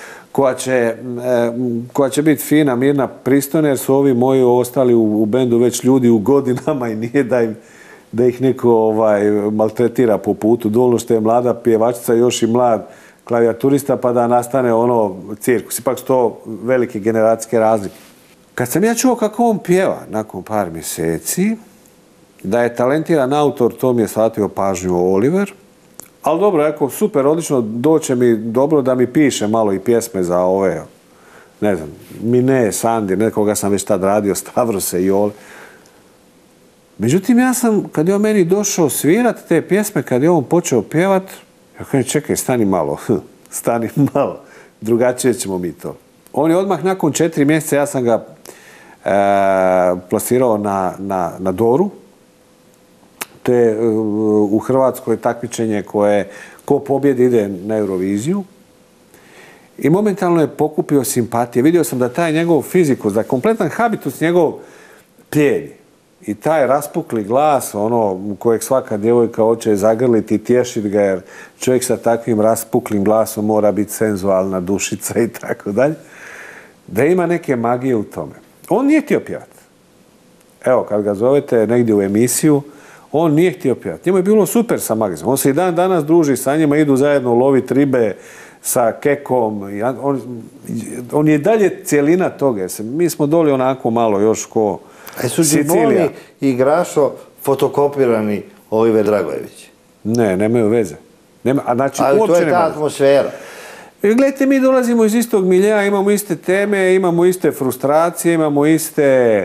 Speaker 3: koja će biti fina, mirna, pristojna, jer su ovi moji ostali u bendu već ljudi u godinama i nije da ih neko maltretira po putu. Dovoljno što je mlada pjevačica, još i mlad klavijaturista, pa da nastane cirkus. Ipak su to velike generacijske razlike. Kad sam ja čuo kako on pjeva nakon par mjeseci, da je talentiran autor, to mi je shvatio pažnju Oliver. Ali dobro, rekao, super, odlično, doće mi dobro da mi piše malo i pjesme za ove, ne znam, Mine, Sandi, nekoga sam već tad radio, Stavrose i Oli. Međutim, ja sam, kad je on meni došao svirat te pjesme, kad je on počeo pjevat, ja kažem, čekaj, stani malo, drugačije ćemo mi to. On je odmah nakon 4 mjeseca, ja sam ga plasirao na Doru. To je u Hrvatskoj takmičenje koje ko pobjedi ide na Euroviziju. I momentalno je pokupio simpatije. Vidio sam da taj njegov fizikus, da kompletan habitus njegov plijeni. I taj raspukli glas, kojeg svaka djevojka hoće zagrliti i tješiti ga, jer čovjek sa takvim raspuklim glasom mora biti senzualna dušica i tako dalje. Da ima neke magije u tome. On nije htio pjevati. Evo, kad ga zovete negdje u emisiju, on nije htio pjevati. Njemu je bilo super sa Magizom. On se i dan danas druži sa njima, idu zajedno loviti ribe sa Kekom. On je dalje cijelina toga. Mi smo doli onako malo još ko Sicilija.
Speaker 2: Su i Grašo fotokopirani Oliver Dragojević?
Speaker 3: Ne, nemaju veze.
Speaker 2: Ali to je ta atmosfera.
Speaker 3: Gledajte, mi dolazimo iz istog miljeja, imamo iste teme, imamo iste frustracije, imamo iste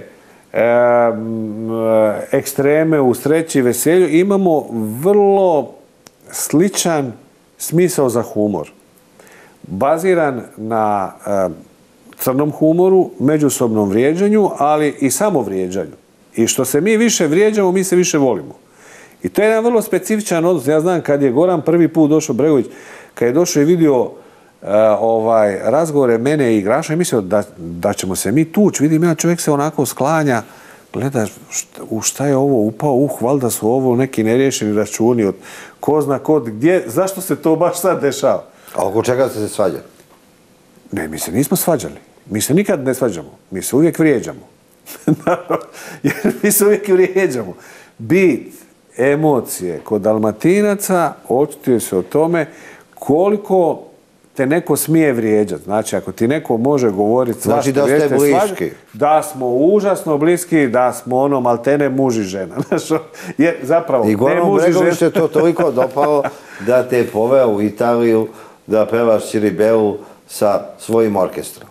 Speaker 3: ekstreme u sreći i veselju. Imamo vrlo sličan smisao za humor. Baziran na crnom humoru, međusobnom vrijeđanju, ali i samovrijeđanju. I što se mi više vrijeđamo, mi se više volimo. I to je jedan vrlo specifičan odnos. Ja znam kad je Goran prvi put došao, Bregović, kad je došao i vidio razgovore mene i Graša, i mislio da ćemo se mi tući. Vidim, ja čovjek se onako sklanja, gleda u šta je ovo upao, valjda su ovo neki neriješeni računi od ko zna kod gdje, zašto se to baš sad dešava?
Speaker 2: A oko čega ste se svađali?
Speaker 3: Ne, mi se nismo svađali. Mi se nikad ne svađamo. Mi se uvijek vrijeđamo. Jer mi se uvijek vrijeđamo. Bit, emocije kod Dalmatinaca očituje se o tome koliko te neko smije vrijeđati. Znači, ako ti neko može govoriti
Speaker 2: znači da ste bliski.
Speaker 3: Da smo užasno bliski, da smo maltene muž i žena. Jer zapravo,
Speaker 2: i Goran Bregović je to toliko dopalo da te poveo u Italiju da pevaš Ciribelu sa svojim orkestrom.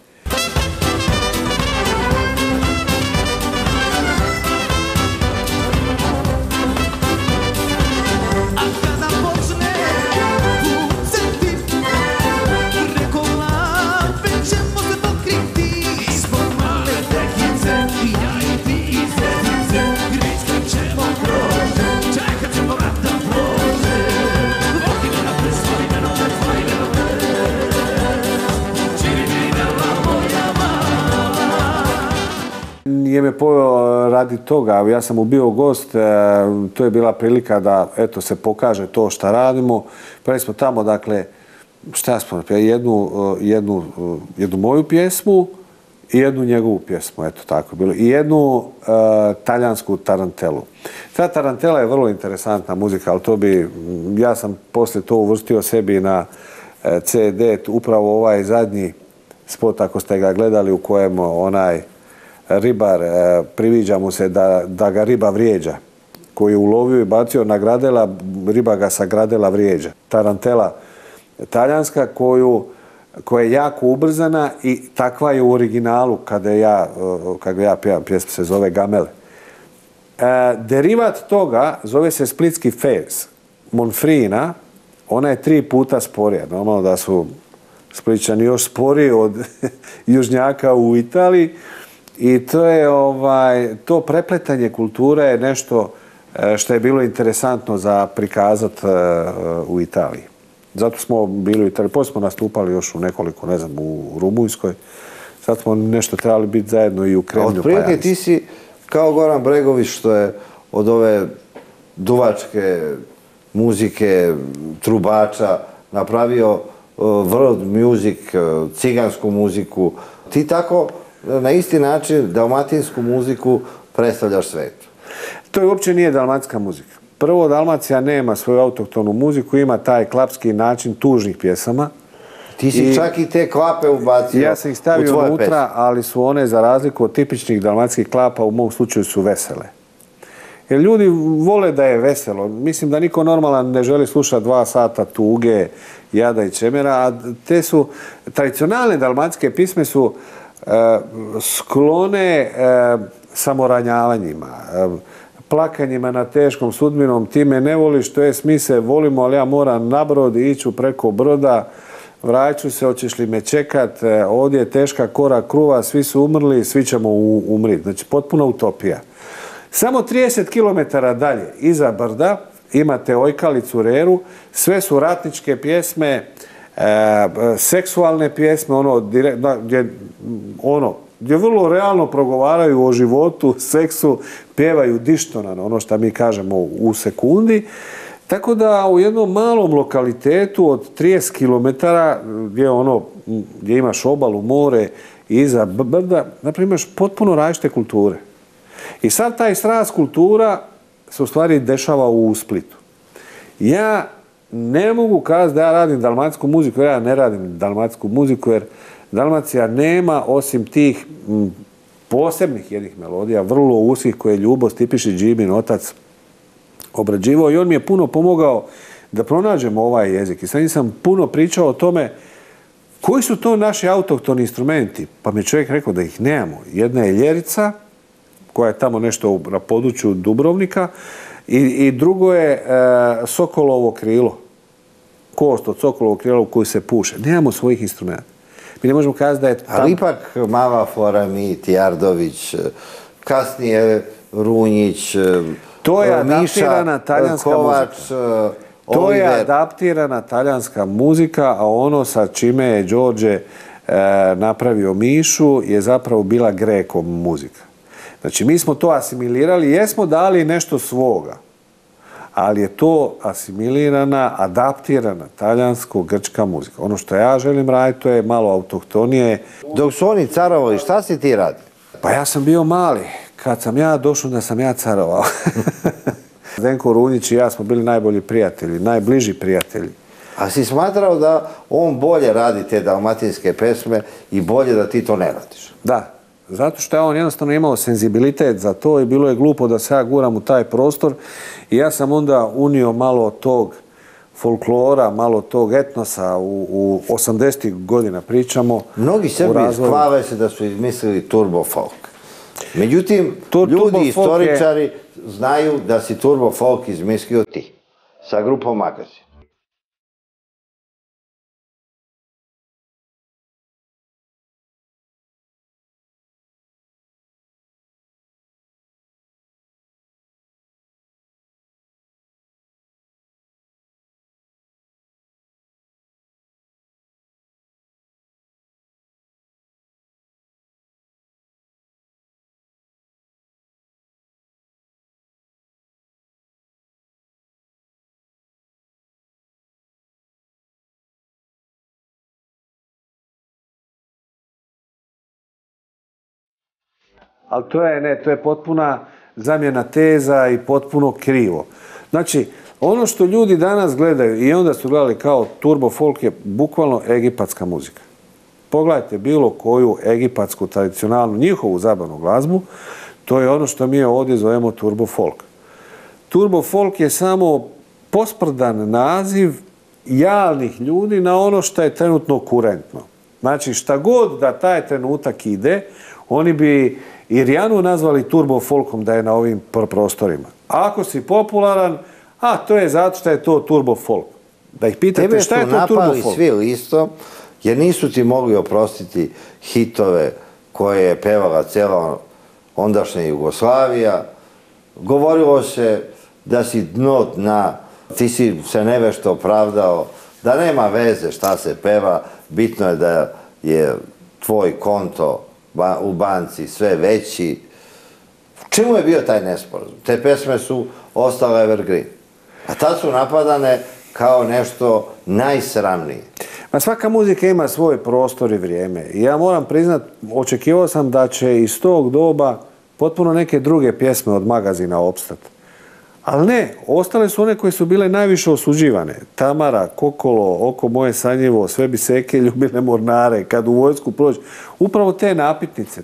Speaker 3: Je me poveo radi toga. Ja sam mu bio gost, to je bila prilika da se pokaže to šta radimo. Peli smo tamo, dakle, šta smo napijali, jednu moju pjesmu i jednu njegovu pjesmu, eto tako bilo. I jednu talijansku tarantelu. Ta tarantela je vrlo interesantna muzika, ali ja sam poslije to uvrstio sebi na CD, upravo ovaj zadnji spot, ako ste ga gledali, u kojem onaj ribar, priviđa mu se da ga riba vrijeđa. Koji je ulovio i bacio na gradela, riba ga sa gradela vrijeđa. Tarantela talijanska koja je jako ubrzana i takva je u originalu kada ja pjevam, pjesma se zove Gamele. Derivat toga zove se splitski fez. Monfrina, ona je 3 puta sporija. Normalno da su Splićani još sporiji od južnjaka u Italiji. I to prepletanje kulture je nešto što je bilo interesantno za prikazati u Italiji. Zato smo bili u Italiji. Poslije smo nastupali još u nekoliko, u Rumunjskoj. Sad smo nešto trebali biti zajedno i u Kremlju.
Speaker 2: Otprilike ti si Kao Goran Bregović što je od ove duvačke muzike, trubača, napravio world music, cigansku muziku. Ti tako na isti način dalmatinsku muziku predstavljaš svetu.
Speaker 3: To uopće nije dalmatska muzika. Prvo, Dalmacija nema svoju autohtonu muziku, ima taj klapski način tužnih pjesama.
Speaker 2: Ti si čak i te klape ubacio
Speaker 3: ja sam ih stavio unutra, ali su one, za razliku od tipičnih dalmatskih klapa, u mom slučaju su vesele. Jer ljudi vole da je veselo. Mislim da niko normalan ne želi slušati 2 sata tuge, jada i čemera, a te su tradicionalne dalmatske pisme su sklone samoranjavanjima, plakanjima na teškom sudbinom. Ti me ne voliš, to jest mi se volimo, ali ja moram na brod i iću preko broda, vraću se, hoćeš li me čekat, ovdje je teška kora kruva, svi su umrli, svi ćemo umriti. Znači, potpuna utopija. Samo 30 km dalje, iza brda, imate Ojkalicu Reru, sve su ratničke pjesme, seksualne pjesme, gdje vrlo realno progovaraju o životu, seksu, pjevaju dištonan, ono što mi kažemo u sekundi. Tako da u jednom malom lokalitetu od 30 km gdje imaš obalu, more i iza brda, naprimjer, imaš potpuno različite kulture. I sad taj sraz kultura se u stvari dešava u Splitu. Ja ne mogu kazati da ja radim dalmatsku muziku, jer ja ne radim dalmatsku muziku, jer Dalmacija nema, osim tih posebnih jednih melodija, vrlo uskih, koje je Ljubo Stipišić, Džibin otac, obrađivao, i on mi je puno pomogao da pronađemo ovaj jezik. I sad nisam puno pričao o tome koji su to naši autohtoni instrumenti. Pa mi je čovjek rekao da ih nemamo. Jedna je ljerica, koja je tamo nešto na području Dubrovnika, i drugo je sokolovo krilo. Kost od sokolovog krila u koju se puše. Nemamo svojih instrumenta. Mi ne možemo kazati da je tamo...
Speaker 2: Ali ipak Mava Foramit, Jardović, kasnije Runjić,
Speaker 3: to je adaptirana
Speaker 2: talijanska muzika.
Speaker 3: To je adaptirana talijanska muzika, a ono sa čime je Đorđe napravio Mišu je zapravo bila Greko muzika. Znači, mi smo to asimilirali, jesmo dali nešto svoga, ali je to asimilirana, adaptirana talijansko-grčka muzika. Ono što ja želim raditi, to je malo autohtonije.
Speaker 2: Dok su oni carovali, šta si ti radi?
Speaker 3: Pa ja sam bio mali. Kad sam ja došao, da sam ja carovao. Zdenko Runjić i ja smo bili najbolji prijatelji, najbliži prijatelji.
Speaker 2: A si smatrao da on bolje radi te dalmatinske pesme i bolje da ti to ne radiš?
Speaker 3: Da. Zato što je on jednostavno imao senzibilitet za to i bilo je glupo da se ja guram u taj prostor. I ja sam onda unio malo tog folklora, malo tog etnosa u 80. godina pričamo.
Speaker 2: Mnogi Srbi hvale se da su izmislili turbo folk. Međutim, ljudi, istoričari znaju da si turbo folk izmislio ti. Sa grupom Magazin.
Speaker 3: Ali to je potpuna zamjena teza i potpuno krivo. Znači, ono što ljudi danas gledaju i onda su gledali kao turbo folk je bukvalno egipatska muzika. Pogledajte bilo koju egipatsku tradicionalnu njihovu zabavnu glazbu, to je ono što mi ovdje zovemo turbo folk. Turbo folk je samo posprdan naziv jalnih ljudi na ono što je trenutno kurentno. Znači, šta god da taj trenutak ide, oni bi i Rijanu nazvali turbo folkom da je na ovim prostorima. Ako si popularan, to je zato što je to turbo folk. Da ih pitate šta je to turbo folk.
Speaker 2: Tebe su napali svi listo, jer nisu ti mogli oprostiti hitove koje je pevala cijela ondašnja Jugoslavija. Govorilo se da si dno dna, ti si se nevešto opravdao, da nema veze šta se peva, bitno je da je tvoj konto u banci sve veći. U čemu je bio taj nesporazum? Te pesme su ostale evergreen. A tad su napadane kao nešto najsramnije.
Speaker 3: Ma svaka muzika ima svoj prostor i vrijeme. I ja moram priznat, očekivao sam da će iz tog doba potpuno neke druge pjesme od Magazina opstati. Ali ne, ostale su one koje su bile najviše osuđivane. Tamara, Kokolo, Oko moje sanjivo, Sve bi seke ljubile mornare, Kad u vojsku prođe. Upravo te napitnice.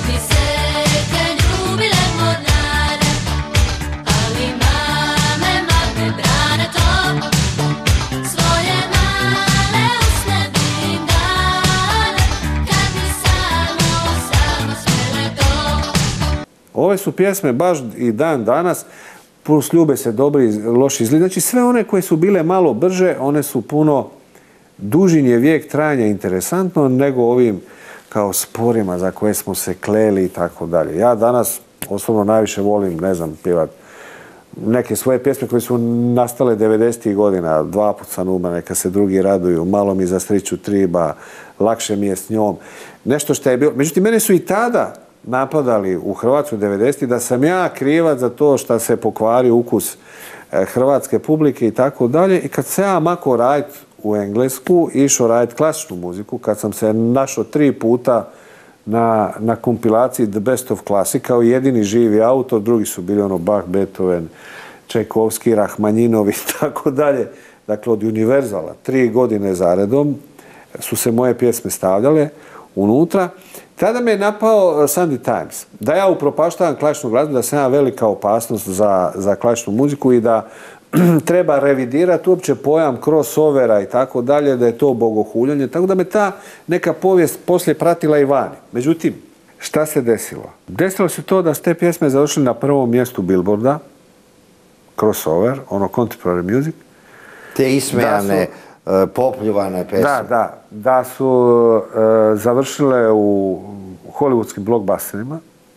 Speaker 3: Ove su pjesme baš i dan danas, plus Ljube se dobri, loši zli. Znači sve one koje su bile malo brže, one su puno dužin je vijek trajanja interesantno nego ovim kao sporima za koje smo se kleli i tako dalje. Ja danas osobno najviše volim, ne znam, pjevat neke svoje pjesme koje su nastale 90. godina. Dva put sam umro, Neka se drugi raduju, Malo mi za sreću triba, Lakše mi je s njom. Nešto što je bilo. Međutim, mene su i tada napadali u Hrvatskoj 90. da sam ja krivac za to što se pokvario ukus hrvatske publike i tako dalje. I kad se ja mako raditi u Englesku, išao raditi klasičnu muziku, kad sam se našao 3 puta na kompilaciji The Best of Classic kao jedini živi autor, drugi su bili ono Bach, Beethoven, Čajkovski, Rahmanjinov i tako dalje. Dakle, od Univerzala 3 godine zaredom su se moje pjesme stavljale unutra. Tada me je napao Sunday Times. Da ja upropaštavam klasičnu glazbu, da sam ja velika opasnost za klasičnu muziku i da treba revidirati uopće pojam crossovera i tako dalje, da je to bogohuljanje. Tako da me ta neka povijest poslije pratila i vani. Međutim, šta se desilo? Desilo se to da su te pjesme završili na prvom mjestu Billboarda, crossover, ono contemporary music.
Speaker 2: Te ismejane, popljuvane pesme.
Speaker 3: Da su završile u hollywoodskim blockbusterima.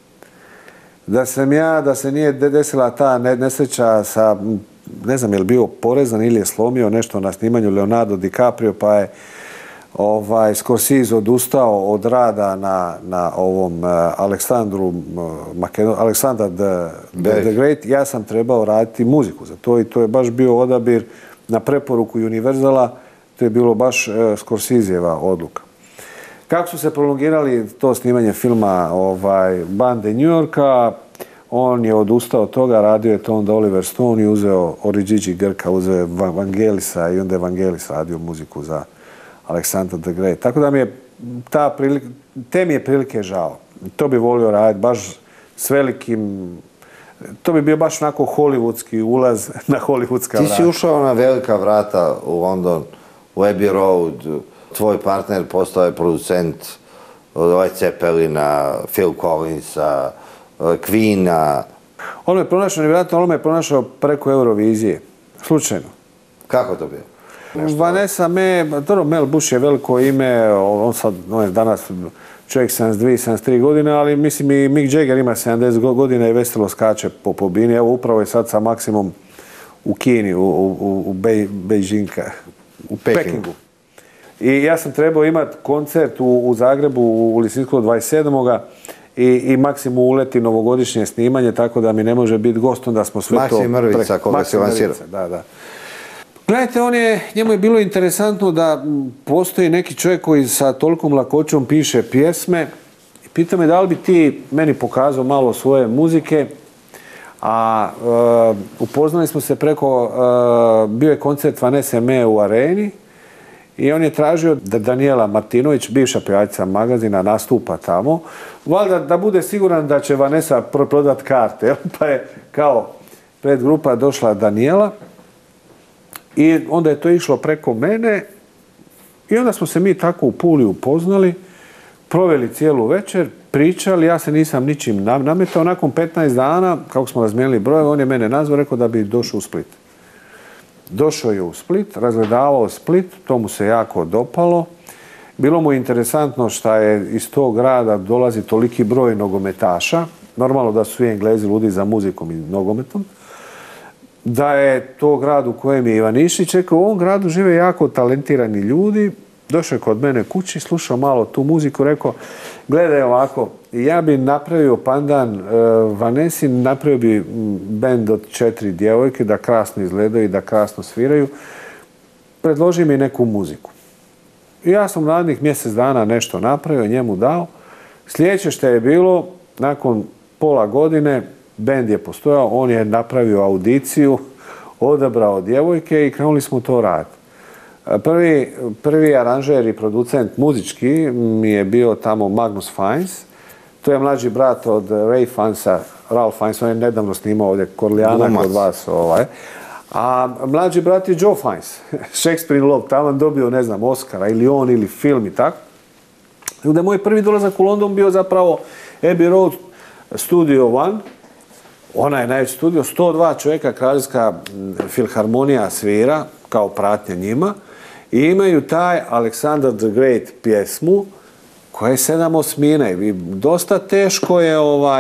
Speaker 3: Da se nije desila ta nesreća sa, ne znam je li bio porezan ili je slomio nešto na snimanju Leonardo DiCaprio, pa je Scorsese odustao od rada na ovom Aleksandar the Great. Ja sam trebao raditi muziku za to i to je baš bio odabir na preporuku Univerzala. To je bilo baš Scorsesejeva odluka. Kako su se prolongirali to snimanje filma Bande New Yorka, on je odustao od toga, radio je to onda Oliver Stone i uzeo Origi Grka, uzeo je Vangelisa i onda je Vangelis radio muziku za Alexander the Great. Tako da mi je te mi je prilike žao. To bi volio raditi baš s velikim. To bi bio baš onako hollywoodski ulaz na hollywoodska vrata.
Speaker 2: Ti si ušao na velika vrata u London, u Abbey Road. Tvoj partner postao je producent Led Zeppelina, Phil Collinsa, Queena.
Speaker 3: On me pronašao, nevjerojatno, on me pronašao preko Eurovizije. Slučajno.
Speaker 2: Kako to bilo?
Speaker 3: Vanessa Mel Bush je veliko ime, on je danas čovjek 72-73 godine, ali mislim i Mick Jagger ima 70 godina i veselo skače po pobini. Evo upravo je sad sa Maksimom u Kini, u Pekingu. I ja sam trebao imati koncert u Zagrebu u Lisinsku 27. I Maksim uleti novogodišnje snimanje, tako da mi ne može biti gost, onda smo sve to...
Speaker 2: Maksim Mrvica, koga se lansirao.
Speaker 3: Da. Gledajte, njemu je bilo interesantno da postoji neki čovjek koji sa tolikom lakoćom piše pjesme i pita me da li bi ti meni pokazao malo svoje muzike, a upoznali smo se preko, bio je koncert Vanesse Me u Areni i on je tražio da Daniela Martinović, bivša pjevačica Magazina, nastupa tamo, valjda da bude siguran da će Vanessa prodat karte, pa je kao predgrupa došla Daniela. I onda je to išlo preko mene i onda smo se mi tako u Puli upoznali, proveli cijelu večer, pričali, ja se nisam ničim nametao. Nakon 15 dana, kako smo razmijenili brojeve, on je mene nazvao, rekao da bi došao u Split. Došao je u Split, razgledavao Split, to mu se jako dopalo. Bilo mu interesantno što je iz tog grada dolazi toliki broj nogometaša. Normalno da su svi Englezi ludi za muzikom i nogometom. Da je to grad u kojem je Ivanišić, rekao, u ovom gradu žive jako talentirani ljudi. Došao je kod mene kući, slušao malo tu muziku, rekao, gledaj ovako, ja bi napravio pandan Vanesi, napravio bi bend od 4 djevojke da krasno izgledaju i da krasno sviraju. Predloži mi neku muziku. I ja sam narednih mjesec dana nešto napravio, njemu dao. Sljedeće što je bilo, nakon pola godine, bend je postojao, on je napravio audiciju, odabrao djevojke i krenuli smo to raditi. Prvi aranžer i producent muzički mi je bio tamo Magnus Fines. To je mlađi brat od Ray Finesa, Ralph Fiennes, on je nedavno snimao ovdje Korlijana kod vas. A mlađi brat je Joe Fiennes, Shakespeare in Love, tamo dobio, ne znam, Oscara ili on ili film i tako. I onda je moj prvi dolazak u London bio zapravo Abbey Road Studio One. Ona je najveći studio, 102 čovjeka, Kraljevska filharmonija svira kao pratnja njima i imaju taj Alexander the Great pjesmu koja je 7 osmina i dosta teško je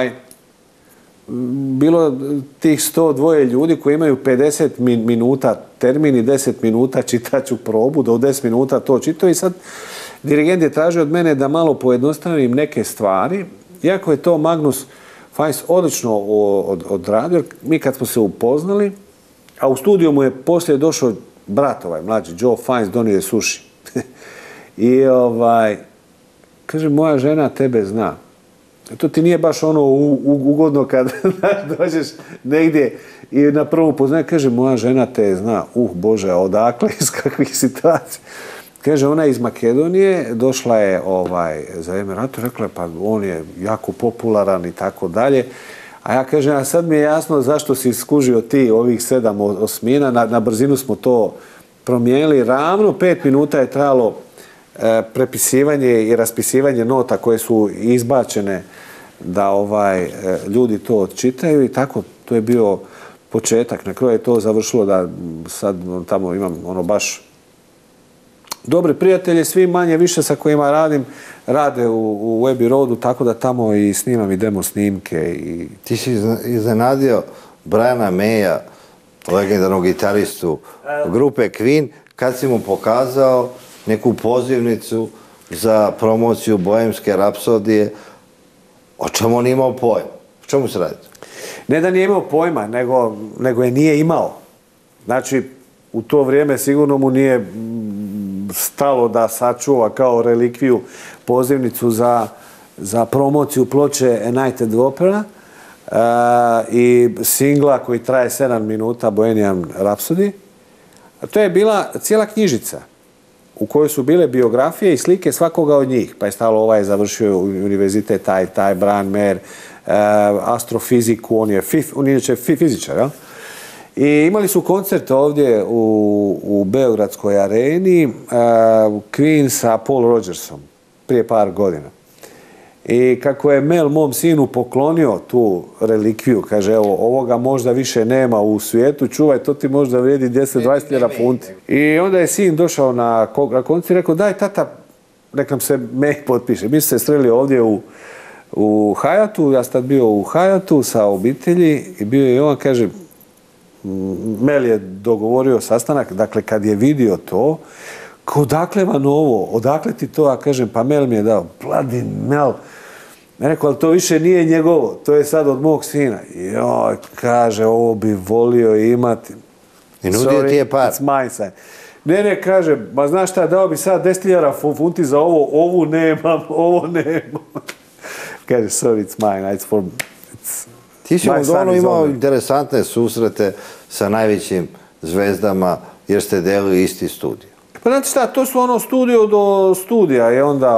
Speaker 3: bilo tih 102 ljudi koji imaju 50 minuta termin i 10 minuta čitaću probu, do 10 minuta to čitaju i sad dirigent je tražio od mene da malo pojednostavim neke stvari, iako je to Magnus Fines odlično odradio. Mi kad smo se upoznali, a u studiju mu je poslije došao brat mlađi, Joe Fiennes, donio je suši. I kaže, moja žena tebe zna. To ti nije baš ono ugodno kad dođeš negdje i na prvu upoznaje, kaže, moja žena te zna. Bože, odakle, iz kakvih situacija. Kaže, ona je iz Makedonije, došla je za Emiratu, rekla je, pa on je jako popularan i tako dalje. A ja kažem, a sad mi je jasno zašto si skužio ti ovih 7 osmina, na brzinu smo to promijenili. Ravno 5 minuta je trajalo prepisivanje i raspisivanje nota koje su izbačene da ljudi to odčitaju i tako, to je bio početak. Na kraju je to završilo da sad tamo imam baš dobri prijatelji, svi manje više sa kojima radim, rade u Abbey Roadu, tako da tamo i snimam i demo snimke.
Speaker 2: Ti si iznenadio Briana Maya, legendarnog gitaristu grupe Queen, kad si mu pokazao neku pozivnicu za promociju Bohemske rapsodije, o čemu on imao pojma? O čemu se radi?
Speaker 3: Ne da nije imao pojma, nego je nije imao. Znači, u to vrijeme sigurno mu nije stalo da sačuva kao relikviju pozivnicu za promociju ploče A Night at the Opera i singla koji traje 7 minuta Bohemian Rhapsody. To je bila cijela knjižica u kojoj su bile biografije i slike svakoga od njih. Pa je stalo je završio univerzitet taj Brian Mayer, astrofiziku, on je inače fizičar, jel? I imali su koncert ovdje u Beogradskoj areni Queen sa Paul Rodgersom prije par godina. I kako je Mel mom sinu poklonio tu relikviju, kaže, evo, ovoga možda više nema u svijetu, čuvaj, to ti možda vrijedi 10-20 funti. I onda je sin došao na koncert i rekao, daj tata, nek nam se May potpiše. Mi smo se sreli ovdje u Hayatu, ja sam tad bio u Hayatu sa obitelji i bio je on, kaže, Mel je dogovorio sastanak, dakle kad je vidio to, odakle vam ovo, odakle ti to, a kažem, pa Mel mi je dao, bloody Mel. Ja rekao, ali to više nije njegovo, to je sad od mog sina. Joj, kaže, ovo bi volio imati.
Speaker 2: I nudio ti je par.
Speaker 3: It's mine sign. Ne, kaže, ma znaš šta, dao bi sad 10.000 funti za ovo nemam. Kaže, sorry, it's mine, it's for...
Speaker 2: Ti si onda imao interesantne susrete sa najvećim zvezdama jer ste delili isti studio.
Speaker 3: Pa znate šta, to su studio do studija i onda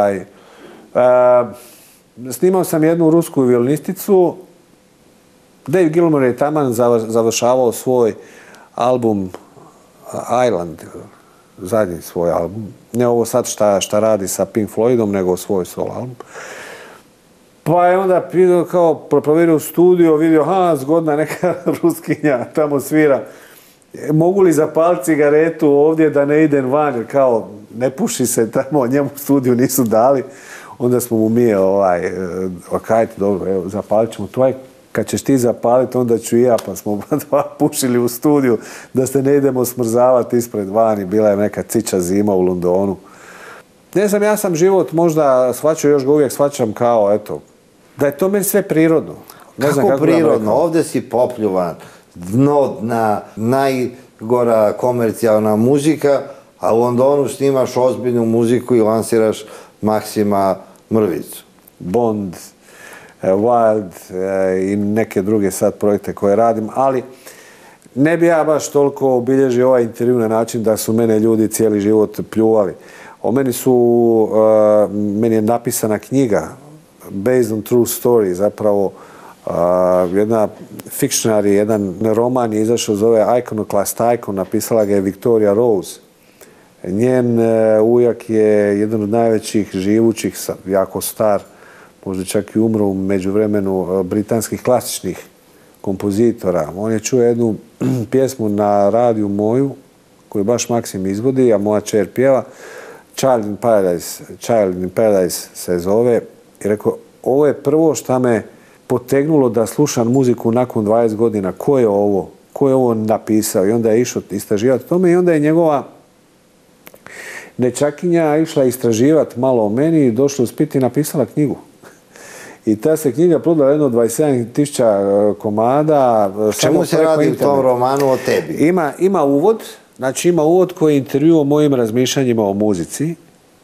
Speaker 3: snimao sam jednu rusku violinisticu. Dave Gilmour je taman završavao svoj album Island, zadnji svoj album. Ne ovo sad šta radi sa Pink Floydom, nego svoj solo album. Pa je onda kao provjerio studio, vidio, zgodna neka ruskinja tamo svira. Mogu li zapaliti cigaretu ovdje da ne idem van, jer kao ne puši se tamo, njemu u studiju nisu dali. Onda smo mu kajte, dobro, evo, zapalit ćemo to. Kad ćeš ti zapaliti, onda ću i ja, pa smo dva pušili u studiju da se ne idemo smrzavati ispred vani. Bila je neka cića zima u Londonu. Ne znam, ja sam život možda shvaćao, još ga uvijek shvaćam kao, eto, da je to meni sve prirodno. Ne znam
Speaker 2: Kako prirodno? Ovdje si popljuvan, dno dna, najgora komercijalna muzika, a u Londonu snimaš ozbiljnu muziku i lansiraš Maksima Mrvicu.
Speaker 3: Bond, Wild i neke druge sad projekte koje radim, ali ne bi ja baš toliko obilježio ovaj intervju na način da su mene ljudi cijeli život pljuvali. Meni je napisana knjiga based on true story, zapravo jedna fikcionar, jedan roman je izašao, zove Iconoclast Icon, napisala ga je Victoria Rose. Njen ujak je jedan od najvećih živućih, jako star, možda čak i umro u međuvremenu, britanskih klasičnih kompozitora. On je čuo jednu pjesmu na radiju moju, koju baš Maksim izvodi, a moja čer pjeva, Child in Paradise se zove, i rekao, ovo je prvo što me potegnulo da slušam muziku nakon 20 godina. Ko je ovo napisao? I onda je išao istraživati tome i onda je njegova nečakinja išla istraživati malo o meni i došla u Split i napisala knjigu. I ta se knjiga prodala jedno 27.000 komada.
Speaker 2: Čemu se radi u tom romanu o tebi?
Speaker 3: Ima uvod, znači ima uvod koji je intervju o mojim razmišljanjima o muzici,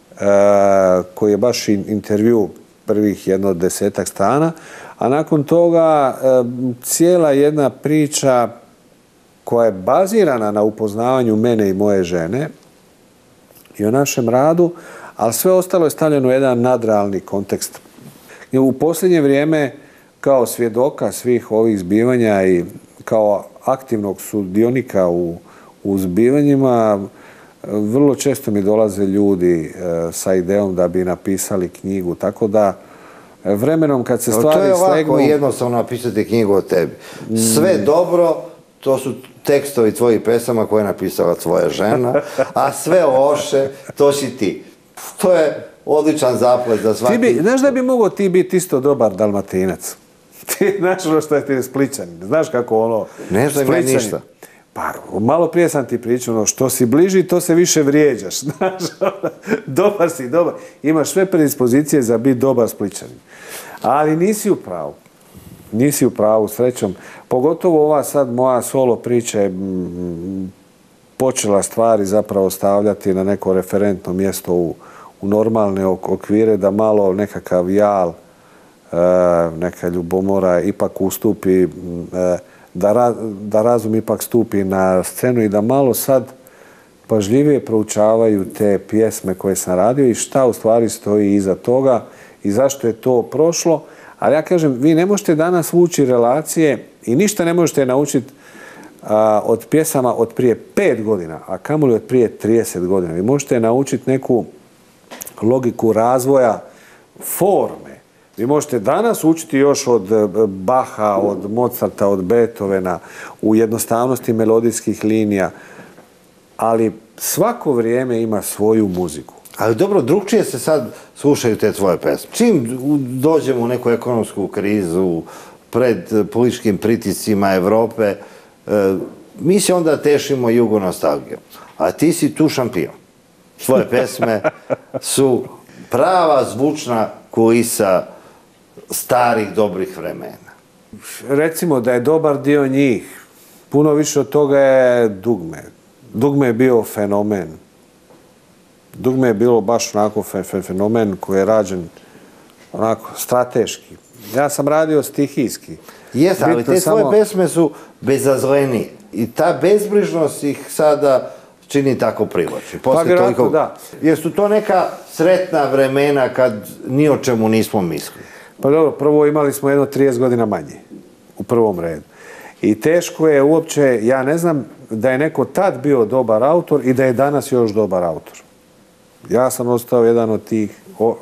Speaker 3: koji je baš intervju prvih jedno 10-ak strana, a nakon toga cijela jedna priča koja je bazirana na upoznavanju mene i moje žene i o našem radu, ali sve ostalo je stavljeno u jedan nadrealni kontekst. I u posljednje vrijeme, kao svjedoka svih ovih zbivanja i kao aktivnog sudionika u zbivanjima, vrlo često mi dolaze ljudi sa idejom da bi napisali knjigu, tako da vremenom kad se stvari slegnu...
Speaker 2: To je ovako jednostavno napisati knjigu o tebi. Sve dobro, to su tekstovi tvojih pesama koje je napisala tvoja žena, a sve loše, to si ti. To je odličan zaplet za svaki...
Speaker 3: Znaš da bi mogao ti biti isto dobar Dalmatinac? Ti znaš ono što je ti Splićanin, znaš kako ono...
Speaker 2: Ne znam ja ništa.
Speaker 3: Pa, malo prije sam ti pričao, što si bliži, to se više vrijeđaš, znaš, dobar si, dobar. Imaš sve predispozicije za biti dobar Splićanin. Ali nisi u pravu, srećom. Pogotovo ova sad moja solo priča je počela stvari zapravo stavljati na neko referentno mjesto u normalne okvire, da malo nekakav jal, neka ljubomora ipak ustupi, da razum ipak stupi na scenu i da malo sad pažljivije proučavaju te pjesme koje sam radio i šta u stvari stoji iza toga i zašto je to prošlo. Ali ja kažem, vi ne možete danas vući relacije i ništa ne možete naučiti od pjesama od prije 5 godina, a kamoli od prije 30 godina. Vi možete naučiti neku logiku razvoja forme. Vi možete danas učiti još od Baha, od Mozarta, od Beethovena, u jednostavnosti melodijskih linija, ali svako vrijeme ima svoju muziku.
Speaker 2: Ali dobro, drugčije se sad slušaju te tvoje pesme. Čim dođemo u neku ekonomsku krizu, pred političkim pritiscima Evrope, mi se onda tešimo jugonostalgijom. A ti si tu šampion. Svoje pesme su prava zvučna kulisa starih dobrih vremena.
Speaker 3: Recimo da je dobar dio njih. Puno više od toga je Dugme. Dugme je bio fenomen. Dugme je bilo baš onako fenomen koji je rađen onako strateški. Ja sam radio stihijski.
Speaker 2: Jes, ali te tvoje pesme su bezazlenije. I ta bezbrižnost ih sada čini tako privlači.
Speaker 3: Pa vjerojatno da.
Speaker 2: Jer su to neka sretna vremena kad ni o čemu nismo mislili.
Speaker 3: Pa dobro, prvo imali smo jedno 30 godina manje. U prvom redu. I teško je uopće, ja ne znam da je neko tad bio dobar autor i da je danas još dobar autor. Ja sam ostao jedan od tih,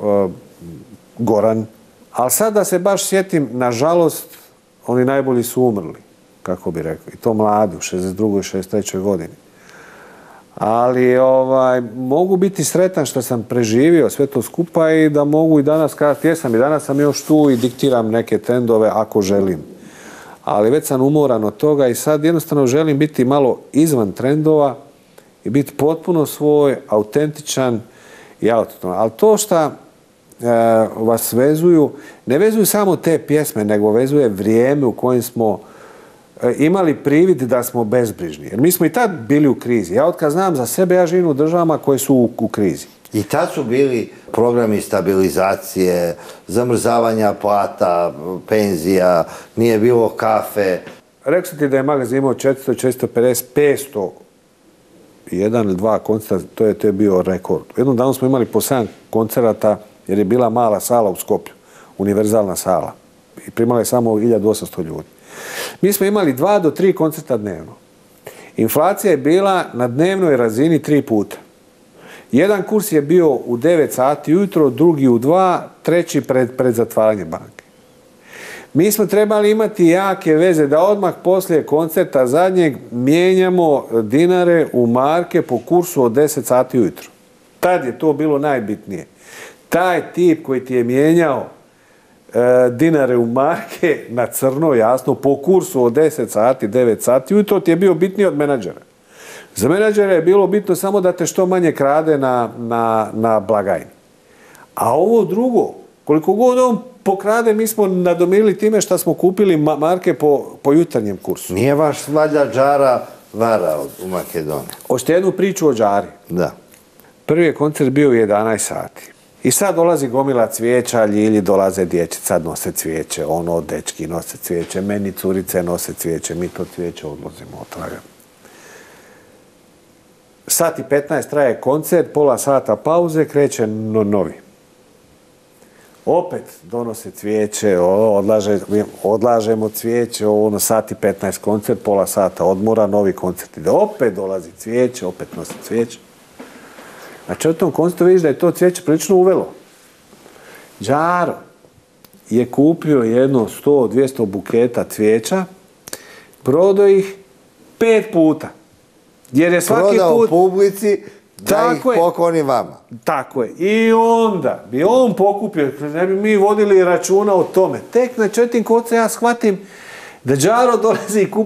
Speaker 3: Goran. Ali sad da se baš sjetim, nažalost, oni najbolji su umrli, kako bi rekao. I to mladi, u 62. i 63. godini. Ali mogu biti sretan što sam preživio sve to skupa i da mogu i danas kazati jesam. I danas sam još tu i diktiram neke trendove ako želim. Ali već sam umoran od toga i sad jednostavno želim biti malo izvan trendova i biti potpuno svoj, autentičan i autotono. Ali to što vas vezuju, ne vezuju samo te pjesme, nego vezuje vrijeme u kojem smo imali privid da smo bezbrižni. Jer mi smo i tad bili u krizi. Ja otkad znam za sebe, ja živim u državama koje su u krizi.
Speaker 2: I tad su bili programi stabilizacije, zamrzavanja plata, penzija, nije bilo kafe.
Speaker 3: Rekao sam ti da je magazin imao 400, 450, 500, jedan ili dva koncerta, to je bio rekord. Jednom danu smo imali po 7 koncerata, jer je bila mala sala u Skoplju, univerzalna sala. I primala je samo 1800 ljudi. Mi smo imali 2 do 3 koncerta dnevno. Inflacija je bila na dnevnoj razini 3 puta. Jedan kurs je bio u 9 sati ujutro, drugi u 2, treći pred zatvaranje banke. Mi smo trebali imati jake veze da odmah poslije koncerta zadnjeg mijenjamo dinare u marke po kursu od 10 sati ujutro. Tad je to bilo najbitnije. Taj tip koji ti je mijenjao dinare u marke na crno, jasno, po kursu od 10 sati, 9 sati ujutro, ti je bio bitniji od menadžera. Za menadžera je bilo bitno samo da te što manje krade na blagajni. A ovo drugo, koliko god on pokrade, mi smo nadomirili time što smo kupili marke po jutarnjem kursu.
Speaker 2: Nije vaš valjda Džara varao u Makedoniji?
Speaker 3: Hoćete jednu priču o Džari?
Speaker 2: Da.
Speaker 3: Prvi je koncert bio u 11 sati. I sad dolazi gomila cvijeća, ljilji, dolaze djeci, sad nose cvijeće, dečki nose cvijeće, meni curice nose cvijeće, mi to cvijeće odlazimo od traga. Sat i 15 traje koncert, pola sata pauze, kreće novi. Opet donose cvijeće, odlažemo cvijeće, sat i 15 koncert, pola sata odmora, novi koncert ide. Opet dolazi cvijeće, opet nose cvijeće. Znači, u tom koncertu vidiš da je to cvijeće prilično uvelo. Đaro je kupio jedno 100-200 buketa cvijeća, prodao ih 5 puta. Jer je svaki
Speaker 2: prodao
Speaker 3: put
Speaker 2: publici da ih pokloni vama.
Speaker 3: Tako je. I onda bi on pokupio, ne bi mi vodili računa o tome. Tek na 4. koncertu ja shvatim da Đaro dolazi i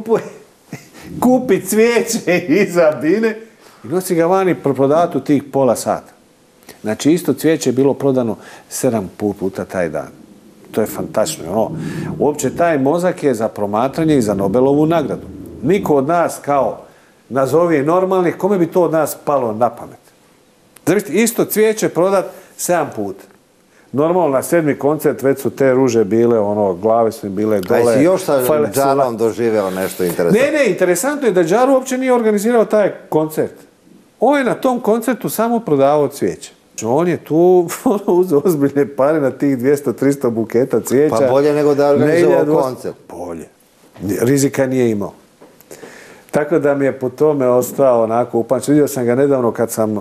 Speaker 3: kupi cvijeće iza bine i nosi ga vani prodavati u tih pola sata. Znači, isto cvijeće je bilo prodano 7 puta taj dan. To je fantastično. Uopće taj mozak je za promatranje i za Nobelovu nagradu. Niko od nas kao nazovi normalnih, kome bi to od nas palo na pamet? Zamislite, isto cvijeće prodat 7 puta. Normalno, na 7. koncert već su te ruže bile, glave su im bile dole.
Speaker 2: A jesi još sa Džarom doživeo nešto interesantno?
Speaker 3: Ne, interesantno je da Džaro uopće nije organizirao taj koncert. On je na tom koncertu samo prodavao cvijeće. On je tu uzeo ozbiljne pare na tih 200-300 buketa cvijeća.
Speaker 2: Pa bolje nego da je organizovao koncert.
Speaker 3: Bolje. Rizika nije imao. Tako da mi je po tome ostao onako upamćen. Vidio sam ga nedavno kad sam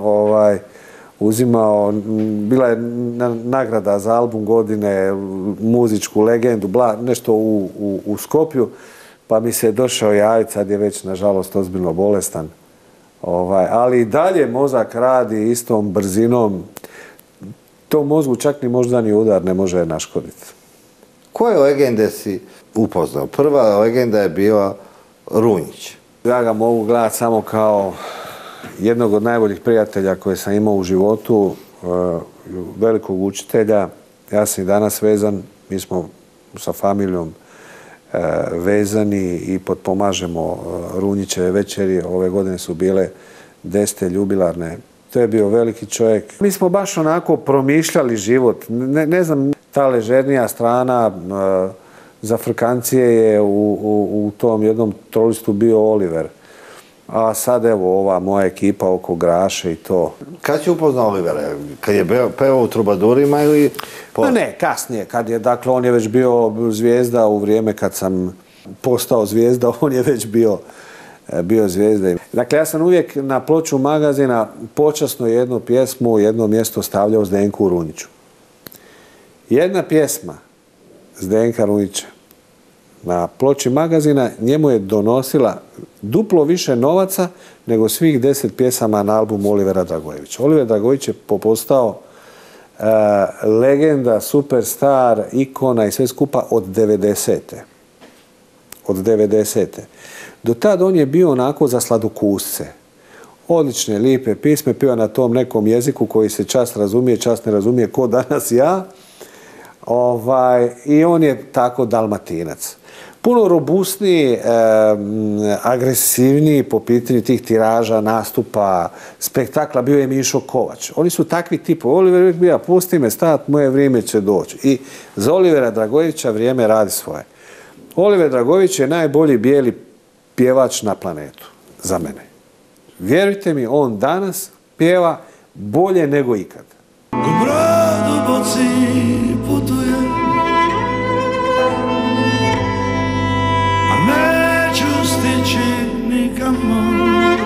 Speaker 3: uzimao, bila je nagrada za album godine, muzičku legendu, nešto u Skopju, pa mi se je došao javiti, sad je već nažalost ozbiljno bolestan. Ali i dalje mozak radi istom brzinom. To mozgu čak ni moždani udar ne može naškoditi.
Speaker 2: Koje legende si upoznao? Prva legenda je bila Runjić.
Speaker 3: Ja ga mogu gledati samo kao jednog od najboljih prijatelja koje sam imao u životu, velikog učitelja. Ja sam i danas vezan, mi smo sa familijom vezani i potpomažemo Runjićeve večeri. Ove godine su bile 10. jubilarne. To je bio veliki čovjek. Mi smo baš onako promišljali život. Ne znam, ta ležernija strana za Frkancije je u tom jednom trolistu bio Oliver. A sad evo ova moja ekipa oko Graše i to.
Speaker 2: Kad si upoznao Olivera? Kad je pevao u Trubadurima ili...
Speaker 3: Ne, kasnije. Dakle, on je već bio zvijezda u vrijeme kad sam postao zvijezda, on je već bio zvijezda. Dakle, ja sam uvijek na ploču magazina počasno jednu pjesmu, jedno mjesto stavljao Zdenku Runjiću. Jedna pjesma Zdenka Runjića na ploči magazina njemu je donosila duplo više novaca nego svih 10 pjesama na albumu Olivera Dragojevića. Oliver Dragojević je postao legenda, superstar, ikona i sve skupa od 90. Od 90. Do tad on je bio onako za sladokusce. odlične, lijepe pisme, pjeva na tom nekom jeziku koji se čas razumije, čas ne razumije, ko danas ja. I on je tako Dalmatinac. Puno robustniji, agresivniji po pitanju tih tiraža, nastupa, spektakla, bio je Mišo Kovač. Oni su takvi tipovi. Oliver uvijek bija, pusti me stat, moje vrijeme će doći. I za Olivera Dragojevića vrijeme radi svoje. Oliver Dragojević je najbolji bijeli pjevač na planetu, za mene. Vjerujte mi, on danas pjeva bolje nego ikad.
Speaker 1: Ko brod u boci putuje, a neću stići nikamo,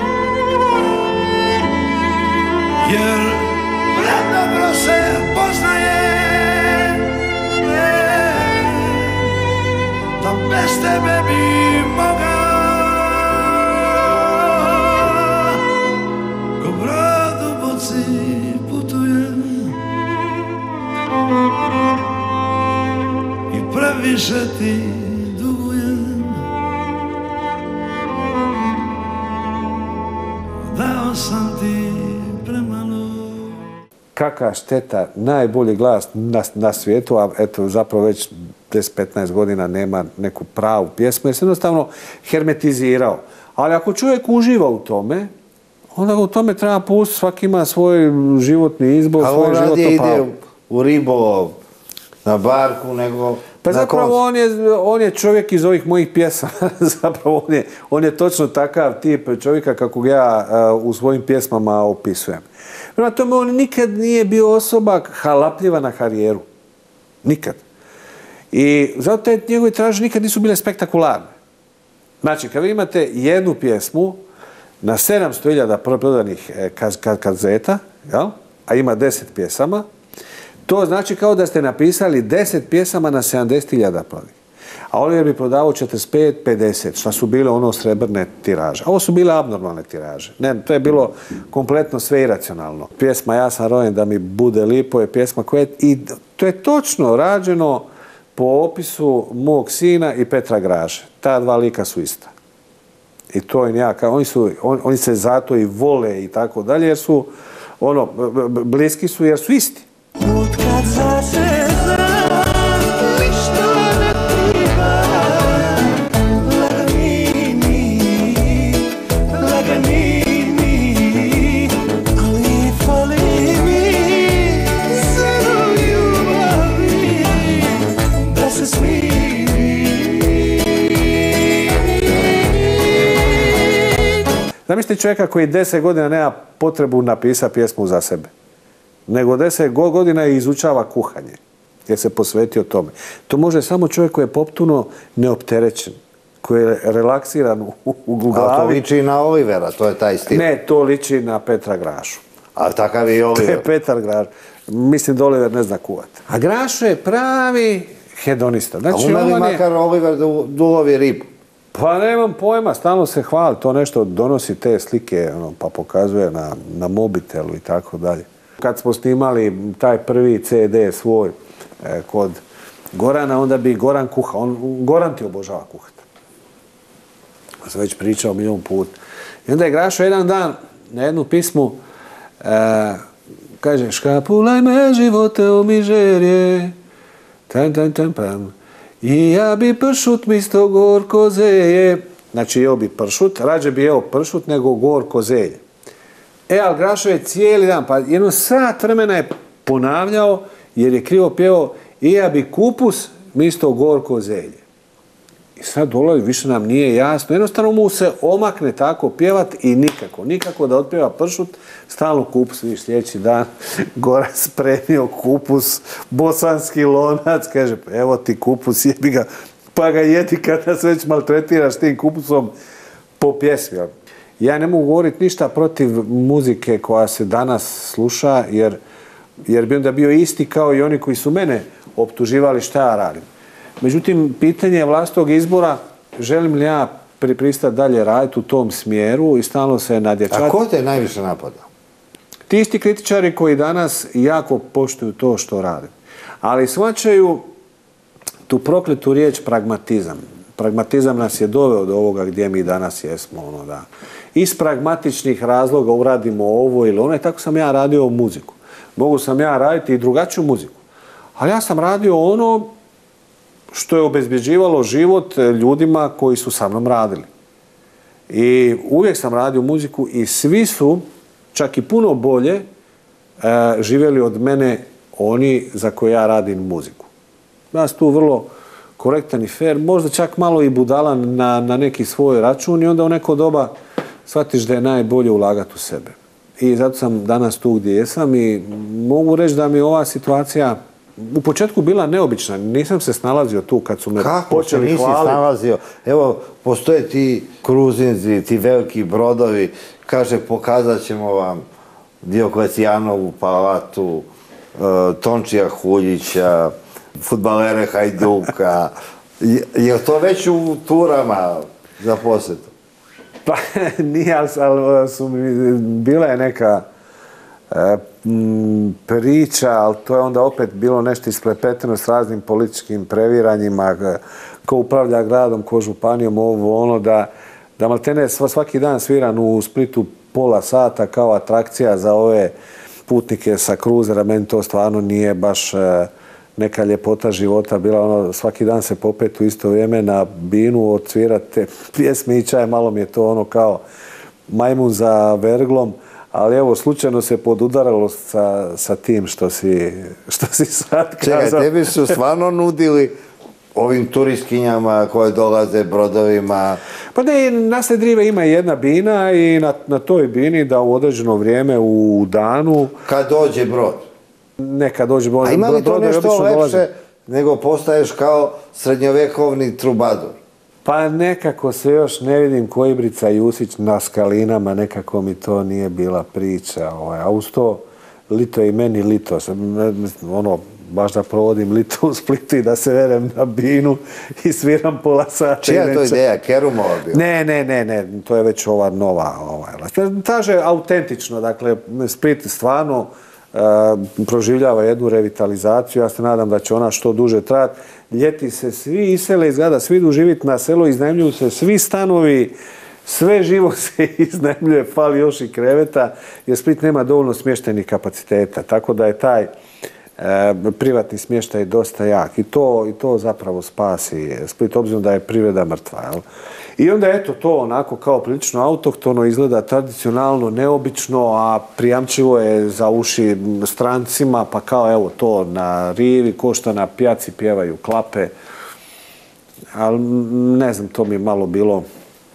Speaker 1: jer predobro se poznaje, da bez tebe bi mogao. Ko brod u boci putuje i previše ti dugujem, dao sam ti premalo.
Speaker 3: Kakva šteta, najbolji glas na svijetu, a eto zapravo već 10-15 godina nema neku pravu pjesmu, jer se jednostavno hermetizirao. Ali ako čovjek uživa u tome, onda u tome treba pustiti, svaki ima svoj životni izbor, svoje životno pravo.
Speaker 2: Ide u ribolov, na barku, nego...
Speaker 3: Pa zapravo on je čovjek iz ovih mojih pjesama. Zapravo on je točno takav tip čovjeka kako ja u svojim pjesmama opisujem. Prema tome, on nikad nije bio osoba halapljiva na karijeru. Nikad. I zato te njegove tiraže nikad nisu bile spektakularne. Znači, kad vi imate jednu pjesmu na 700.000 prodanih kazeta, a ima 10 pjesama, to znači kao da ste napisali 10 pjesama na 70.000 prodanih. A Oliver bi prodavao 45-50, što su bile ono srebrne tiraže. A ovo su bile abnormalne tiraže. Ne, to je bilo kompletno sve iracionalno. Pjesma Ja sam rojen da mi bude lipo je pjesma koja je, i to je točno rađeno po opisu mog sina i Petra Graže. Ta dva lika su ista. I to je njaka. Oni se zato i vole i tako dalje, jer su bliski su jer su isti.
Speaker 1: Kad zasezam, ništa ne treba, laganini, ali fali mi zero ljubavi, da se smiri.
Speaker 3: Zamislite čovjeka koji 10 godina nema potrebu napisati pjesmu za sebe, nego 10 godina izučava kuhanje, jer se posvetio tome. To može samo čovjek koji je potpuno neopterećen, koji je relaksiran u glavi.
Speaker 2: Ali to liči na Olivera, to je taj stil.
Speaker 3: Ne, to liči na Petra Grašu.
Speaker 2: A takav je i Oliver.
Speaker 3: To je Petar Graš. Mislim da Oliver ne zna kuvati. A Grašo je pravi hedonista. Znači,
Speaker 2: a umeli makar Oliver da ulovi ribu?
Speaker 3: Pa nemam pojma, stalno se hvali. To nešto donosi te slike, pa pokazuje na mobitelu i tako dalje. Kad smo snimali taj prvi CD svoj kod Gorana, onda bi Goran kuhao. Goran ti obožava kuhati. To sam već pričao milion puta. I onda je Grašo jedan dan na jednu pismu kaže: škapulaj me živote u mižerje, tam. I ja bi pršut misto gorko zelje. Znači jeo bi pršut, rađe bi jeo pršut nego gorko zelje. Ali Grašo je cijeli dan, pa jedno sat vremena je ponavljao, jer je krivo pjevao: i ja bi kupus misto gorko zelje. I sad dolazi, više nam nije jasno. Jednostavno mu se omakne tako pjevat i nikako da otpjeva pršut, stalno kupus. Viš, sljedeći dan Goran spremio kupus, bosanski lonac, kaže: evo ti kupus, jebi ga, pa ga jedi kada se već maltretiraš tim kupusom po pjesmi. Ja ne mogu govoriti ništa protiv muzike koja se danas sluša, jer bi onda bio isti kao i oni koji su mene optuživali šta ja radim. Međutim, pitanje je vlastitog izbora, želim li ja pristati dalje raditi u tom smjeru i stalno se nadjačati.
Speaker 2: A ko te najviše napada?
Speaker 3: Ti isti kritičari koji danas jako poštuju to što radim. Ali shvaćaju tu prokletu riječ pragmatizam. Pragmatizam nas je doveo do ovoga gdje mi danas jesmo. Ono, da. Iz pragmatičnih razloga uradimo ovo ili ono, i tako sam ja radio muziku. Mogu sam ja raditi i drugačiju muziku. Ali ja sam radio ono što je obezbjeđivalo život ljudima koji su sa mnom radili. I uvijek sam radio muziku i svi su, čak i puno bolje, živjeli od mene oni za koje ja radim muziku. Ja sam tu vrlo korektan i fair, možda čak malo i budalan na neki svoj račun i onda u neko doba shvatiš da je najbolje ulagati u sebe. I zato sam danas tu gdje jesam i mogu reći da mi je ova situacija u početku bila neobična. Nisam se snalazio tu kad su me počeli hvaliti.
Speaker 2: Kako se nisi snalazio? Evo, postoje ti kruzinzi, ti veliki brodovi, kaže pokazat ćemo vam Dioklecianovu palatu, Tončija Huljića, fudbalere Hajduka. Je li to već u turama za posjetu?
Speaker 3: Pa nije, ali bila je neka priča, ali to je onda opet bilo nešto isprepleteno s raznim političkim previranjima, ko upravlja gradom, ko županijom, ovo ono, da maltene svaki dan sviran u Splitu pola sata kao atrakcija za ove putnike sa kruzera. Meni to stvarno nije baš neka ljepota života bila, ono, svaki dan se popet u isto vrijeme na binu, odsvirate pjesme i čaj, malo mi je to ono kao majmun za verglom, ali evo, slučajno se podudaralo sa tim što si sad kazao.
Speaker 2: Čekaj, tebi su stvarno nudili ovim turistkinjama koje dolaze brodovima?
Speaker 3: Pa ne, nasled Drive ima jedna bina i na toj bini da u određeno vrijeme u danu...
Speaker 2: Kad dođe brod?
Speaker 3: Neka dođe brod.
Speaker 2: A ima li to nešto lepše nego postaješ kao srednjovjekovni trubadur?
Speaker 3: Pa nekako se još ne vidim Kojbrica Jusić na skalinama, nekako mi to nije bila priča. A uz to, lito je i meni lito. Ono, baš da provodim lito u Splitu i da se verem na binu i sviram pola sata.
Speaker 2: Čija je to ideja? Kerumova bila?
Speaker 3: Ne, to je već ova nova. Kaže autentično, dakle, Split stvarno proživljava jednu revitalizaciju. Ja se nadam da će ona što duže trajati. Ljeti se svi isele iz grada, svi idu živjeti na selo, iznajmljuju se svi stanovi, sve živo se iznajmljuje, fali još i kreveta, jer Split nema dovoljno smještajnih kapaciteta, tako da je taj privatni smještaj dosta jak i to zapravo spasi Split, obzirom da je privreda mrtva. Jel? I onda eto to onako kao prilično autohtono, izgleda tradicionalno, neobično, a prijamčivo je za uši strancima, pa kao evo to na rivi, ko što na pijaci pjevaju klape. Ali ne znam, to mi je malo bilo...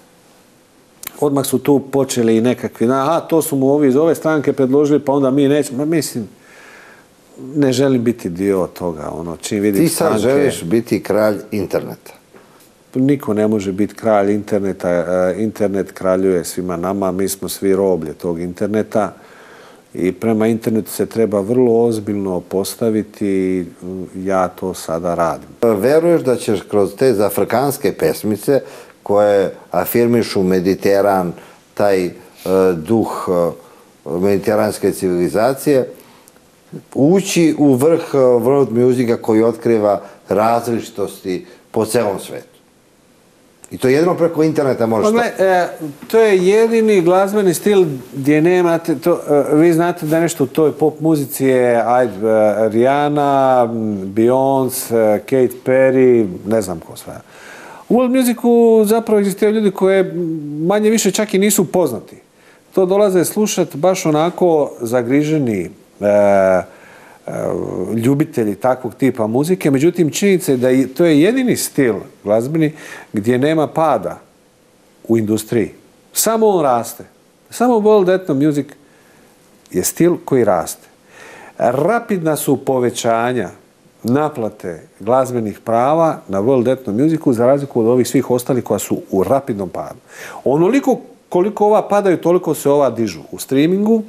Speaker 3: Odmah su tu počeli i nekakvi, to su mu ovi iz ove stranke predložili, pa onda mi nećemo. Mislim, ne želim biti dio toga. Čim vidim
Speaker 2: ti sad želiš biti kralj interneta?
Speaker 3: Niko ne može biti kralj interneta. Internet kraljuje svima nama, mi smo svi roblje tog interneta i prema internetu se treba vrlo ozbiljno postaviti. Ja to sada radim.
Speaker 2: Veruješ da ćeš kroz te zafrkanske pesmice koje afirmišu Mediteran, taj duh mediteranske civilizacije, ući u vrh world musika koji otkriva različitosti po celom svetu? I to jedino preko interneta možeš
Speaker 3: to je jedini glazbeni stil gdje nemate to. Vi znate da nešto u toj pop muzici je Rihanna, Beyoncé, Katy Perry, ne znam ko sve. U world musicu zapravo egzistiraju ljudi koje manje više čak i nisu poznati. To dolaze slušati baš onako zagriženi ljubitelji takvog tipa muzike, međutim činjenica je da to je jedini stil glazbeni gdje nema pada u industriji. Samo on raste. Samo world etno music je stil koji raste. Rapidna su povećanja naplate glazbenih prava na world etno musicu za razliku od ovih svih ostalih koja su u rapidnom padu. Onoliko koliko ova padaju, toliko se ova dižu u streamingu,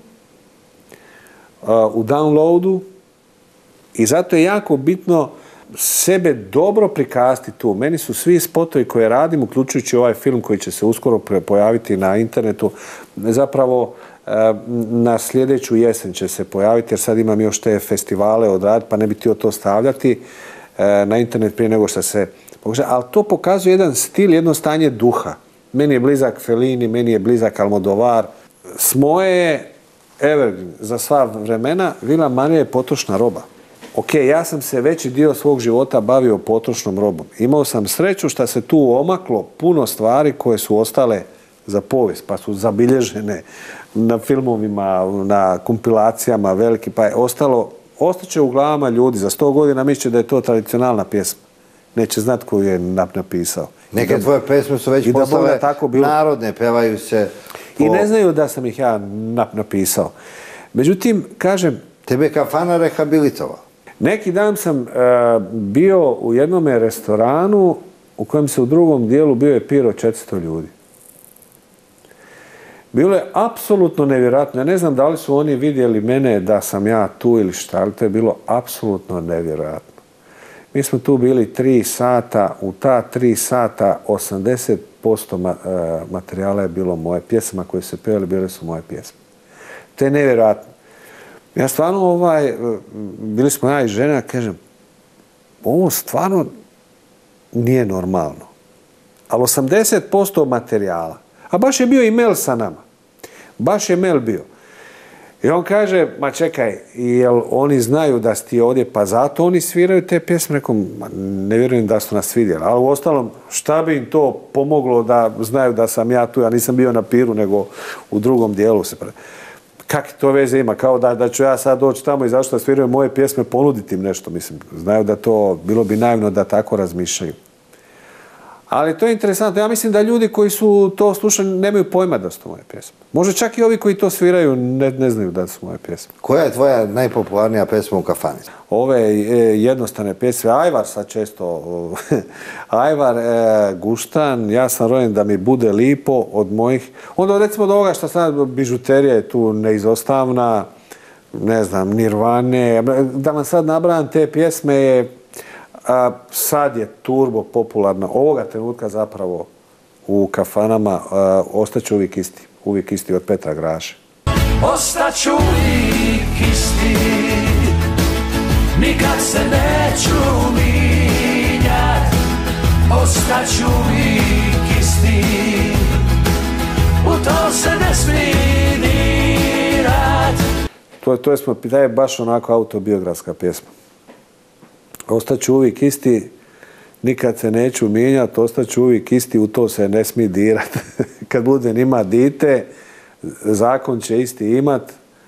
Speaker 3: u downloadu, i zato je jako bitno sebe dobro prikazati tu. Meni su svi spotovi koje radim, uključujući ovaj film koji će se uskoro pojaviti na internetu, zapravo na sljedeću jesen će se pojaviti, jer sad imam još te festivale odraditi, pa ne bi htio to stavljati na internet prije nego što se Ali to pokazuje jedan stil, jedno stanje duha. Meni je blizak Fellini, meni je blizak Almodovar. S moje je evergreen za sva vremena, Vila Marija je potrošna roba. Ok, ja sam se veći dio svog života bavio potrošnom robom. Imao sam sreću što se tu omaklo puno stvari koje su ostale za povijest, pa su zabilježene na filmovima, na kompilacijama veliki, pa je ostaće u glavama ljudi. Za 100 godina misle da je to tradicionalna pjesma. Neće znati koju je napisao.
Speaker 2: Neke tvoje pesme su već postale narodne, pevaju se...
Speaker 3: I ne znaju da sam ih ja napisao. Međutim, kažem...
Speaker 2: Tebe je Kafana rehabilitovao.
Speaker 3: Neki dan sam bio u jednom restoranu u kojem se u drugom dijelu bio je pir od 400 ljudi. Bilo je apsolutno nevjerojatno. Ja ne znam da li su oni vidjeli mene da sam ja tu ili šta, ali to je bilo apsolutno nevjerojatno. Mi smo tu bili 3 sata, u ta 3 sata 80% materijala je bilo moje. Pjesama koje se pevali bile su moje pjesme. To je nevjerojatno. Ja stvarno, bili smo ja i žena, kažem, ovo stvarno nije normalno. Ali 80% materijala. A baš je bio i Mel sa nama. Baš je Mel bio. I on kaže, ma čekaj, jel oni znaju da si ti ovdje, pa zato oni sviraju te pjesme? Rekom, ne vjerujem da su nas vidjeli. Ali u ostalom, šta bi im to pomoglo da znaju da sam ja tu? Ja nisam bio na piru, nego u drugom dijelu se pravi. Kakve to veze ima? Kao da ću ja sad doći tamo i zašto da sviraju moje pjesme, ponuditi im nešto, mislim. Znaju da to, bilo bi naivno da tako razmišljaju. Ali to je interesantno. Ja mislim da ljudi koji su to slušali nemaju pojma da su to moje pjesme. Možda čak i ovi koji to sviraju ne znaju da su moje pjesme.
Speaker 2: Koja je tvoja najpopularnija pesma u kafani?
Speaker 3: Ove jednostavne pjesme. Ajvar sad često. Ajvar, Guštan, ja sam rođen da mi bude lipo od mojih. Onda recimo od ovoga što sad bižuterija je tu neizostavna, ne znam, Nirvane. Da vam sad nabrajam te pjesme je sad je turbo popularna. Ovoga trenutka zapravo u kafanama ostaće uvijek isti od Petra Graše.
Speaker 1: Ostaću uvijek isti, nikad se neću minjat. Ostaću uvijek isti, u to se ne smije dirat.
Speaker 3: To je baš onako autobiografska pjesma. Ostaću uvijek isti, nikad se neću mijenjati, ostaću uvijek isti, u to se ne smije dirat. Kad budem ima dite, zakon će isti imat.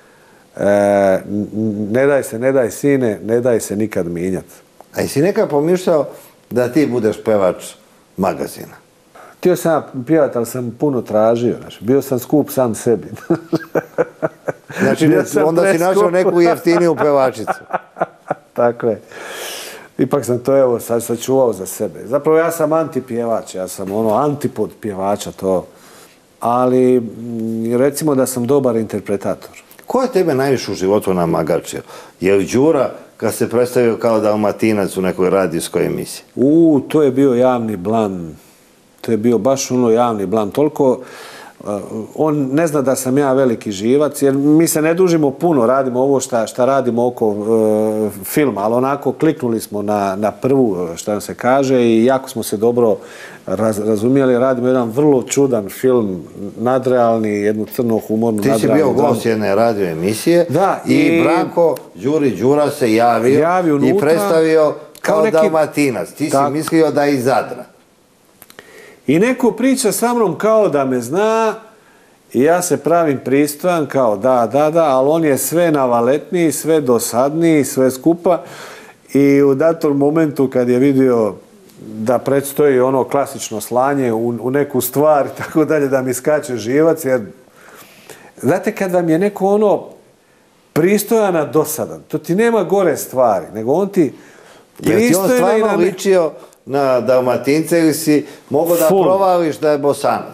Speaker 3: Ne daj sine, ne daj se nikad mijenjat.
Speaker 2: A jesi nekad pomišljao da ti budeš pevač magazina?
Speaker 3: Htio sam pjevati, ali sam puno tražio. Bio sam skup sam sebi.
Speaker 2: Znači, onda si našao neku jeftiniju pevačicu.
Speaker 3: Tako je. Ipak sam to evo sad sačuvao za sebe. Zapravo ja sam antipjevač, ja sam antipod pjevača to. Ali recimo da sam dobar interpretator.
Speaker 2: Ko je tebe najviše u životu namagačio? Je li Đura kad se predstavio kao Dalmatinac u nekoj radijskoj emisiji?
Speaker 3: To je bio javni blan. To je bio baš javni blan. Toliko... On ne zna da sam ja veliki živac, jer mi se ne dužimo puno, radimo ovo šta radimo oko filma, ali onako kliknuli smo na prvu, šta nam se kaže, i jako smo se dobro razumijeli. Radimo jedan vrlo čudan film, nadrealni, jednu crno humornu.
Speaker 2: Ti si bio gost jedne radio emisije i Branko Đura se javio i predstavio kao Dalmatinac. Ti si mislio da je iz Zadra.
Speaker 3: I neko priča sa mnom kao da me zna i ja se pravim pristojan kao da, ali on je sve navaletniji, sve dosadniji, sve skupa. I u datom momentu kad je vidio da predstoji ono klasično slanje u neku stvar i tako dalje, da mi skače živac, jer znate kad vam je neko pristojan a dosadan, to ti nema gore stvari, nego on ti
Speaker 2: pristojan. Jer ti on stvarno ličio na Dalmatince ili si mogao da provališ da je Bosanac?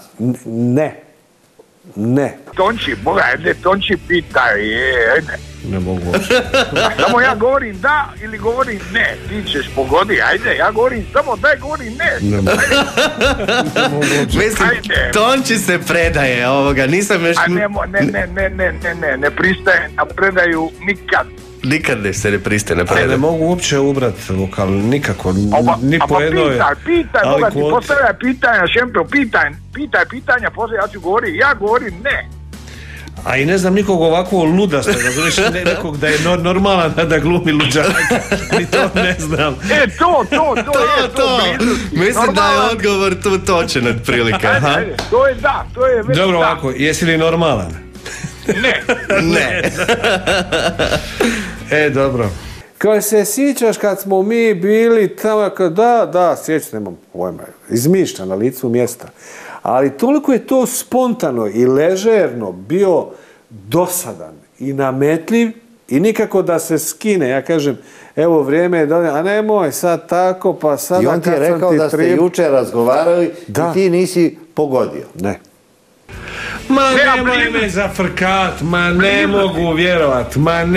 Speaker 3: Ne.
Speaker 5: Tonči, Boga, ajde, Tonči pita, ajde.
Speaker 3: Ne mogu.
Speaker 5: Samo ja govorim da ili govorim ne, ti ćeš pogodi, ajde, ja govorim samo da i govorim ne.
Speaker 3: Ne mogu.
Speaker 6: Mislim, Tonči se predaje ovoga, nisam još...
Speaker 5: Ne pristaje na predaju nikad.
Speaker 6: nikad se ne pristaje na predaju.
Speaker 3: Ne mogu uopće ubrati vokal, nikako, ni po jednoj.
Speaker 5: Pitaj, Boga ti postavlja pitanja, šempion, pitaj pitanja, poslije ja ću govoriti, ja govorim ne.
Speaker 3: A i ne znam nikog ovako ludasta, razumiješ, nekog da je normalan da glumi luđaka, ni to ne znam.
Speaker 5: To.
Speaker 6: Mislim da je odgovor tu točan otprilike.
Speaker 5: To je već.
Speaker 3: Dobro, ovako, jesi li normalan?
Speaker 5: Ne.
Speaker 3: Dobro. Kao se sjećaš kad smo mi bili tamo, da, sjećam, nemam pojma, izmišlja na licu mjesta. Ali toliko je to spontano i ležerno bio dosadan i nametljiv i nikako da se skine. Ja kažem, evo vrijeme je dobro, a nemoj sad tako, pa sada...
Speaker 2: I on ti je rekao da ste jučer razgovarali i ti nisi pogodio.
Speaker 3: Ne. Ma nemoj me zafrkat, ma ne mogu vjerovat.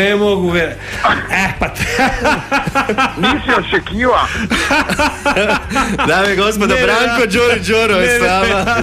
Speaker 3: Pa
Speaker 5: nisi očekiva.
Speaker 6: Dame i gospodo, Branko Đuro je s nama.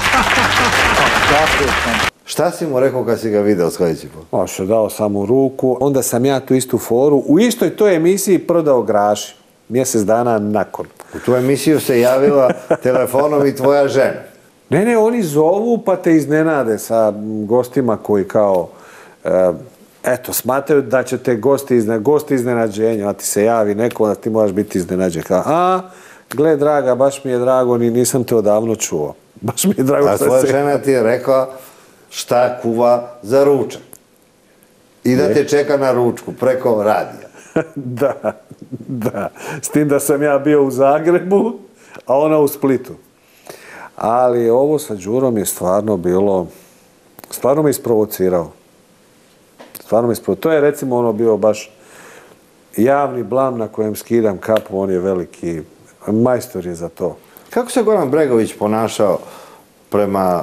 Speaker 2: Šta si mu rekao kad si ga video sljedeći put?
Speaker 3: Dao sam mu ruku, onda sam ja tu istu foru u istoj toj emisiji prodao graši. Mjesec dana nakon.
Speaker 2: U tu emisiju se javila telefonom i tvoja žena.
Speaker 3: Ne, oni zovu pa te iznenade sa gostima koji kao, smatraju da će te gosti iznenađenja, a ti se javi neko da ti moraš biti iznenađen. Kao, gle draga, baš mi je drago, nisam te odavno čuo. Baš mi je drago.
Speaker 2: A tvoja žena ti je rekla šta kuva za ručak. I da te čeka na ručku preko radija.
Speaker 3: Da. S tim da sam ja bio u Zagrebu, a ona u Splitu. Ali ovo sa Đurom je stvarno bilo, stvarno me isprovocirao. To je recimo bio baš javni blam na kojem skidam kapu, on je veliki majstor je za to.
Speaker 2: Kako se Goran Bregović ponašao prema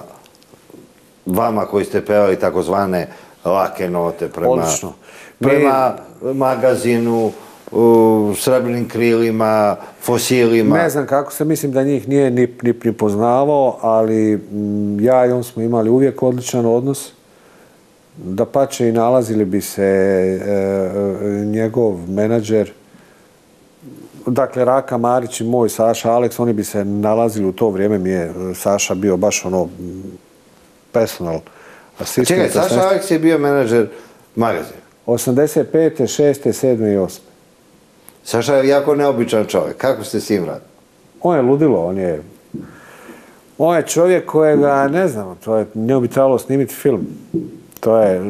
Speaker 2: vama koji ste pevali takozvane lake note, prema magazinu, Srebrnim krilima, Fosilima?
Speaker 3: Ne znam kako se, mislim da njih nije ni poznavao, ali ja i on smo imali uvijek odličan odnos. Dapače i nalazili bi se njegov menadžer, dakle Raka Marić i moj Saša Aleks, oni bi se nalazili u to vrijeme, mi je Saša bio baš personal asistent.
Speaker 2: Čekaj, Saša Aleks je bio menadžer magazina?
Speaker 3: 85. 6. 7. i 8.
Speaker 2: Saša je jako neobičan čovjek. Kako ste s njim radili?
Speaker 3: On je ludilo, on je čovjek kojega, ne znam, njemu bi trebalo snimiti film. To je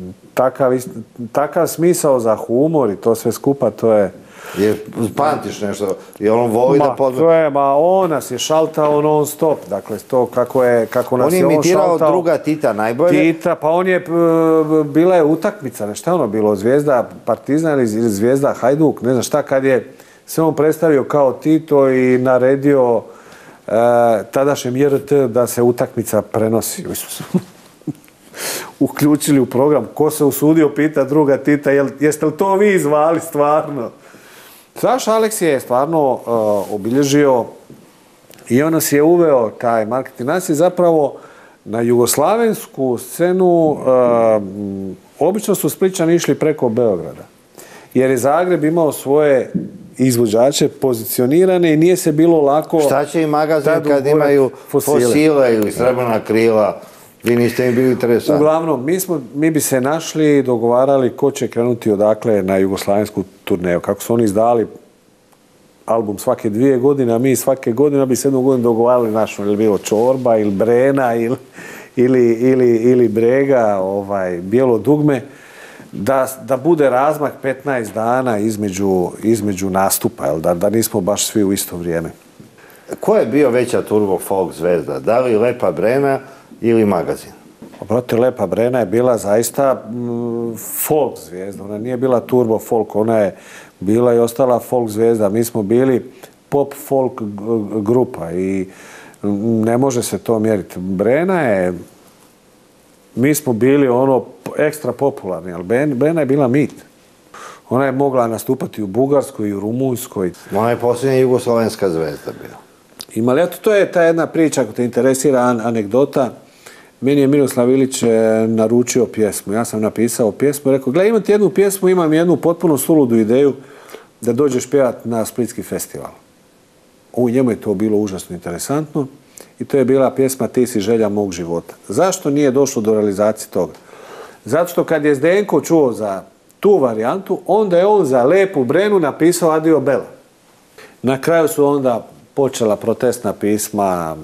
Speaker 3: takav smisao za humor i to sve skupa, to je...
Speaker 2: Pamtiš nešto? I on voli da
Speaker 3: on nas je šaltao non stop, dakle to kako nas je on šaltao.
Speaker 2: On je imitirao druga Tita najbolje?
Speaker 3: Pa bila je utakmica, šta je ono bilo, Zvijezda Partizan ili Zvijezda Hajduk, ne znam šta, kad je se on predstavio kao Tito i naredio tadašnjem JRT da se utakmica prenosi. Uključili u program, ko se usudio pita druga Tita, jeste li to vi zvali stvarno? Saša Aleks je stvarno obilježio i on nas je uveo taj marketing. Nas je zapravo na jugoslavensku scenu, obično su Splićani išli preko Beograda. Jer je Zagreb imao svoje izvođače pozicionirane i nije se bilo lako...
Speaker 2: Šta će i magazin kad imaju Fosile ili Srebrna krila? Vi niste im bili interesantni.
Speaker 3: Uglavnom, mi bi se našli i dogovarali ko će krenuti odakle na jugoslavensku turneju. Kako su oni izdali album svake 2 godine, a mi svake godine bi se 1 godinu dogovarali našu, ili bilo Čorba, ili Brena, ili Brega, Bijelo dugme, da bude razmak 15 dana između nastupa, da nismo baš svi u isto vrijeme.
Speaker 2: Ko je bio veća turbo folk zvezda? Da li Lepa Brena ili magazin?
Speaker 3: Brate, Lepa Brena je bila zaista folk zvijezda. Ona nije bila turbo folk, ona je bila i ostala folk zvijezda. Mi smo bili pop folk grupa i ne može se to mjeriti. Brena je... Mi smo bili ekstra popularni, ali Brena je bila mit. Ona je mogla nastupati u Bugarskoj i u Rumunjskoj.
Speaker 2: Ona je posljednja jugoslovenska zvezda bila.
Speaker 3: To je ta jedna priča, ako te interesira, anegdota. meni je Miroslav Ilić naručio pjesmu. Ja sam napisao pjesmu i rekao, gledaj, imam ti jednu pjesmu, imam jednu potpuno suludu ideju da dođeš pjevati na Splitski festival. U njemu je to bilo užasno interesantno i to je bila pjesma Ti si želja mog života. Zašto nije došlo do realizacije toga? Zato što kad je Zdenko čuo za tu varijantu, onda je on za Lepu Brenu napisao Adio Bela. Na kraju su onda počela protestna pisma,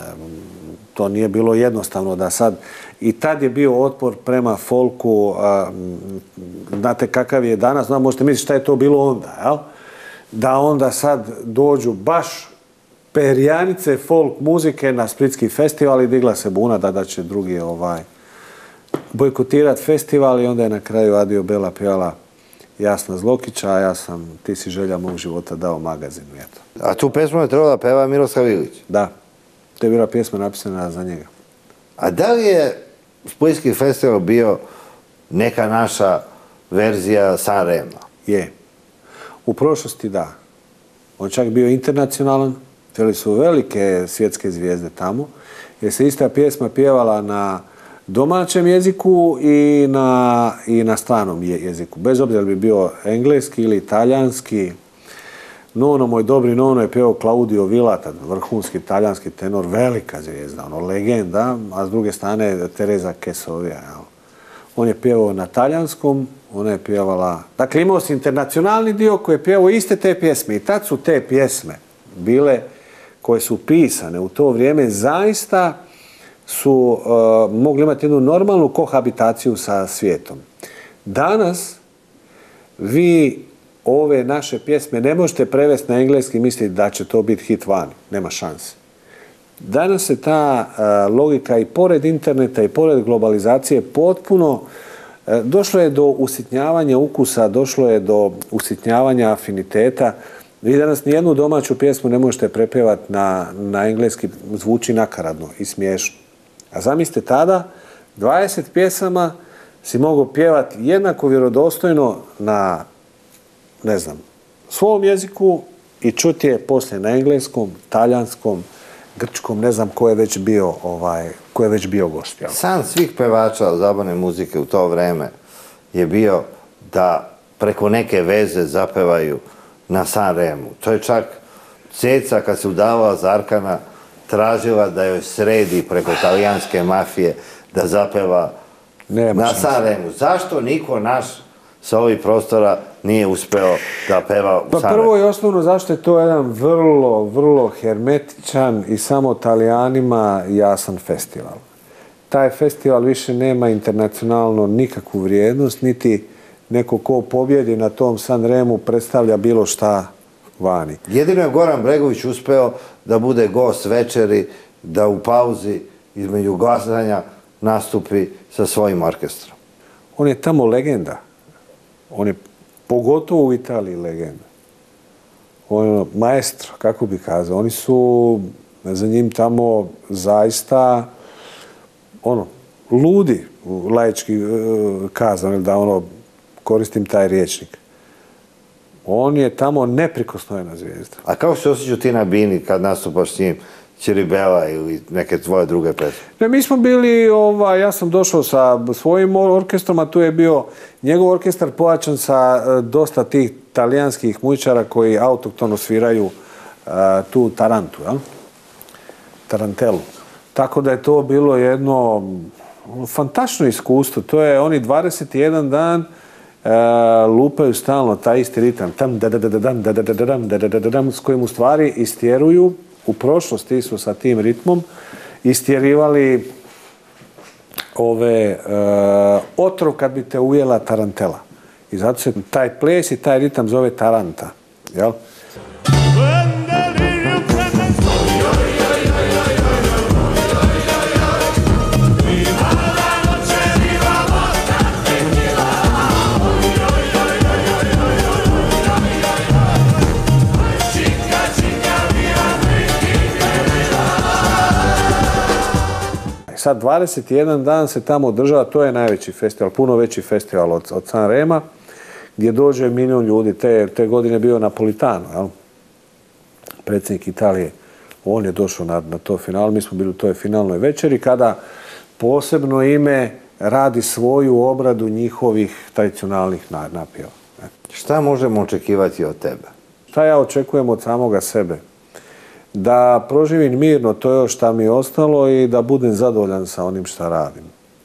Speaker 3: to nije bilo jednostavno da sad, i tad je bio otpor prema folku, znate kakav je danas, možete misliti šta je to bilo onda, jel? Da onda sad dođu baš perjanice folk muzike na Splitski festival i digla se buna da će drugi bojkotirati festival i onda je na kraju Adio Bela pjevala Jasna Zlokića, a ja sam Ti si želja mog života dao magazinu. Eto.
Speaker 2: A tu pesmu je trebalo da peva Miroslav Ilić?
Speaker 3: Da, to je bila pjesma napisana za njega.
Speaker 2: A da li je Splitski festival bio neka naša verzija San Rema?
Speaker 3: Je. U prošlosti da. On čak bio internacionalan, bili su velike svjetske zvijezde tamo, jer se ista pjesma pjevala na domaćem jeziku i na stranom jeziku. Bez obzira bi bio engleski ili talijanski. Nono, moj dobri Nono je pjevao Claudio Vilata, vrhunski talijanski tenor, velika zvijezda, legenda, a s druge strane Teresa Kesovija. On je pjevao na talijanskom, ona je pjevala... Dakle, imao si internacionalni dio koji je pjevao iste te pjesme i tad su te pjesme bile koje su pisane u to vrijeme zaista su mogli imati jednu normalnu kohabitaciju sa svijetom. Danas vi ove naše pjesme ne možete prevesti na engleski i misliti da će to biti hit vani. Nema šanse. Danas se ta logika i pored interneta i pored globalizacije potpuno došlo je do usitnjavanja ukusa, došlo je do usitnjavanja afiniteta. Vi danas nijednu domaću pjesmu ne možete prepjevati na engleski, zvuči nakaradno i smiješno. A zamislite tada, 20 pjesama si mogao pjevati jednako vjerodostojno na, ne znam, svom jeziku i čuti je poslije na engleskom, talijanskom, grčkom, ne znam ko je već bio gost. Jel?
Speaker 2: San svih pevača zabavne muzike u to vreme je bio da preko neke veze zapevaju na San Remu. To je čak Ceca kad se udavala za Arkana tražila da joj sredi preko talijanske mafije da zapeva na San Remu. Zašto niko naš sa ovih prostora nije uspeo da peva u San Remu?
Speaker 3: Prvo i osnovno zašto je to jedan vrlo, vrlo hermetičan i samo Talijanima jasan festival. Taj festival više nema internacionalno nikakvu vrijednost, niti neko ko pobjedi na tom San Remu predstavlja bilo šta vani.
Speaker 2: Jedino je Goran Bregović uspeo da bude gost večeri, da u pauzi između glasanja nastupi sa svojim orkestrom.
Speaker 3: On je tamo legenda. On je pogotovo u Italiji legenda. On je maestro, kako bi kazao. Oni su za njim tamo zaista ludi, laički kazano, da koristim taj rječnik. On je tamo neprikosnovena zvijezda.
Speaker 2: A kako se osjećao ti na bini kad nastupaš s njim, Ciribela ili neke tvoje druge pesme?
Speaker 3: Ne, mi smo bili, ja sam došao sa svojim orkestrom, a tu je bio njegov orkestar pojačan sa dosta tih talijanskih muzičara koji autoktono sviraju tu tarantu, jel? Tarantelu. Tako da je to bilo jedno fantastično iskustvo. To je oni 21 dan lupaju stalno taj isti ritam s kojim u stvari istjeruju, u prošlosti su sa tim ritmom istjerivali otrov kad bi te ujela tarantela. I zato se taj ples i taj ritam zove taranta. Jel? Sad 21 dan se tamo održava, to je najveći festival, puno veći festival od San Rema, gdje dođe 1 milijun ljudi. Te godine je bio Napolitano, jel? Predsjednik Italije, on je došao na to final, mi smo bili u toj finalnoj večeri, kada posebno ime radi svoju obradu njihovih tradicionalnih napjeva.
Speaker 2: Šta možemo očekivati od tebe?
Speaker 3: Šta ja očekujem od samoga sebe? Da proživim mirno to još šta mi je ostalo i da budem zadovoljan sa onim šta radim.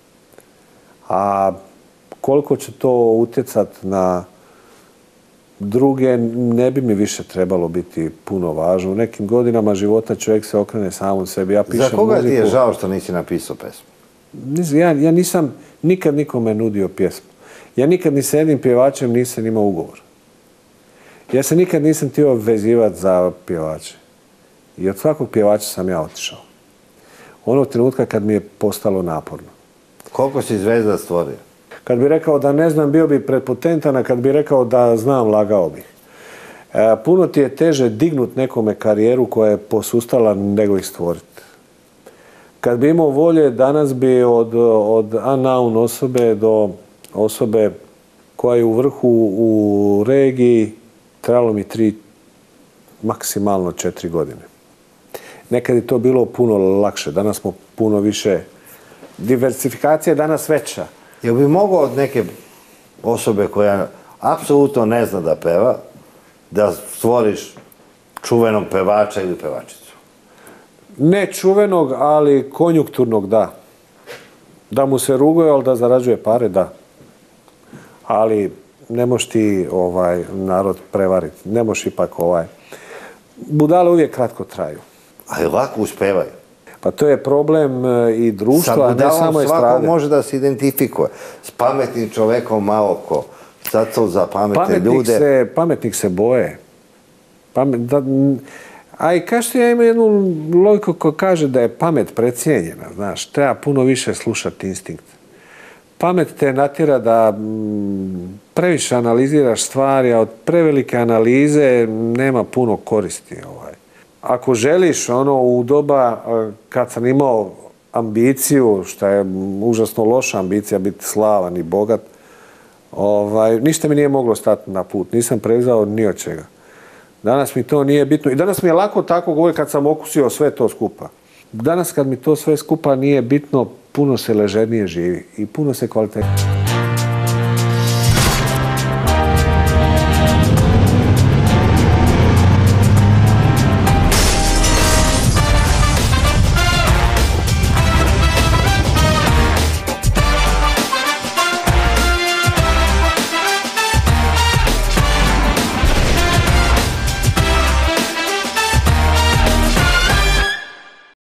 Speaker 3: A koliko će to utjecati na druge, ne bi mi više trebalo biti puno važno. U nekim godinama života čovjek se okrene samom sebi. Ja pišem
Speaker 2: Za koga
Speaker 3: muziku.
Speaker 2: ti je žao što nisi napisao pesmu?
Speaker 3: Ja nisam nikad nikome nudio pjesmu. Ja nikad ni s jednim pjevačem nisam imao ugovor. Ja se nikad nisam htio vezivati za pjevače. I od svakog pjevača sam ja otišao. Onog trenutka kad mi je postalo naporno.
Speaker 2: Koliko si zvezda stvorio?
Speaker 3: Kad bi rekao da ne znam, bio bi prepotentan, a kad bi rekao da znam, lagao bih. Puno ti je teže dignut nekome karijeru koja je posustala nego ih stvoriti. Kad bi imao volje, danas bi od unknown osobe do osobe koja je u vrhu u regiji trebalo mi 3, maksimalno 4 godine. Nekad je to bilo puno lakše. Danas smo puno više. Diversifikacija je danas veća.
Speaker 2: Jel bi mogao od neke osobe koja apsolutno ne zna da peva, da stvoriš čuvenog pevača ili pevačicu?
Speaker 3: Ne čuvenog, ali konjunkturnog, da. Da mu se ruguje, ali da zarađuje pare, da. Ali ne moš ti narod prevariti. Ne moš ipak budale uvijek kratko traju.
Speaker 2: Ali lako uspevaju.
Speaker 3: Pa to je problem i društva, a ne samo estrade.
Speaker 2: Svako može da se identifikuje. S pametnim čovekom malo ko. Sad to za pametne ljude.
Speaker 3: Pametnik se boje. A i kažete, ja imam jednu logiku koja kaže da je pamet precijenjena. Znaš, treba puno više slušati instinkt. Pamet te natjera da previše analiziraš stvari, a od prevelike analize nema puno koristi. Ako želiš u doba kad sam imao ambiciju, što je užasno loša ambicija, biti slavan i bogat, ništa mi nije moglo stati na put. Nisam prezao ni od čega. Danas mi to nije bitno. I danas mi je lako tako govoriti kad sam okusio sve to skupa. Danas kad mi to sve skupa nije bitno, puno se ležernije živi i puno se kvalitetnije.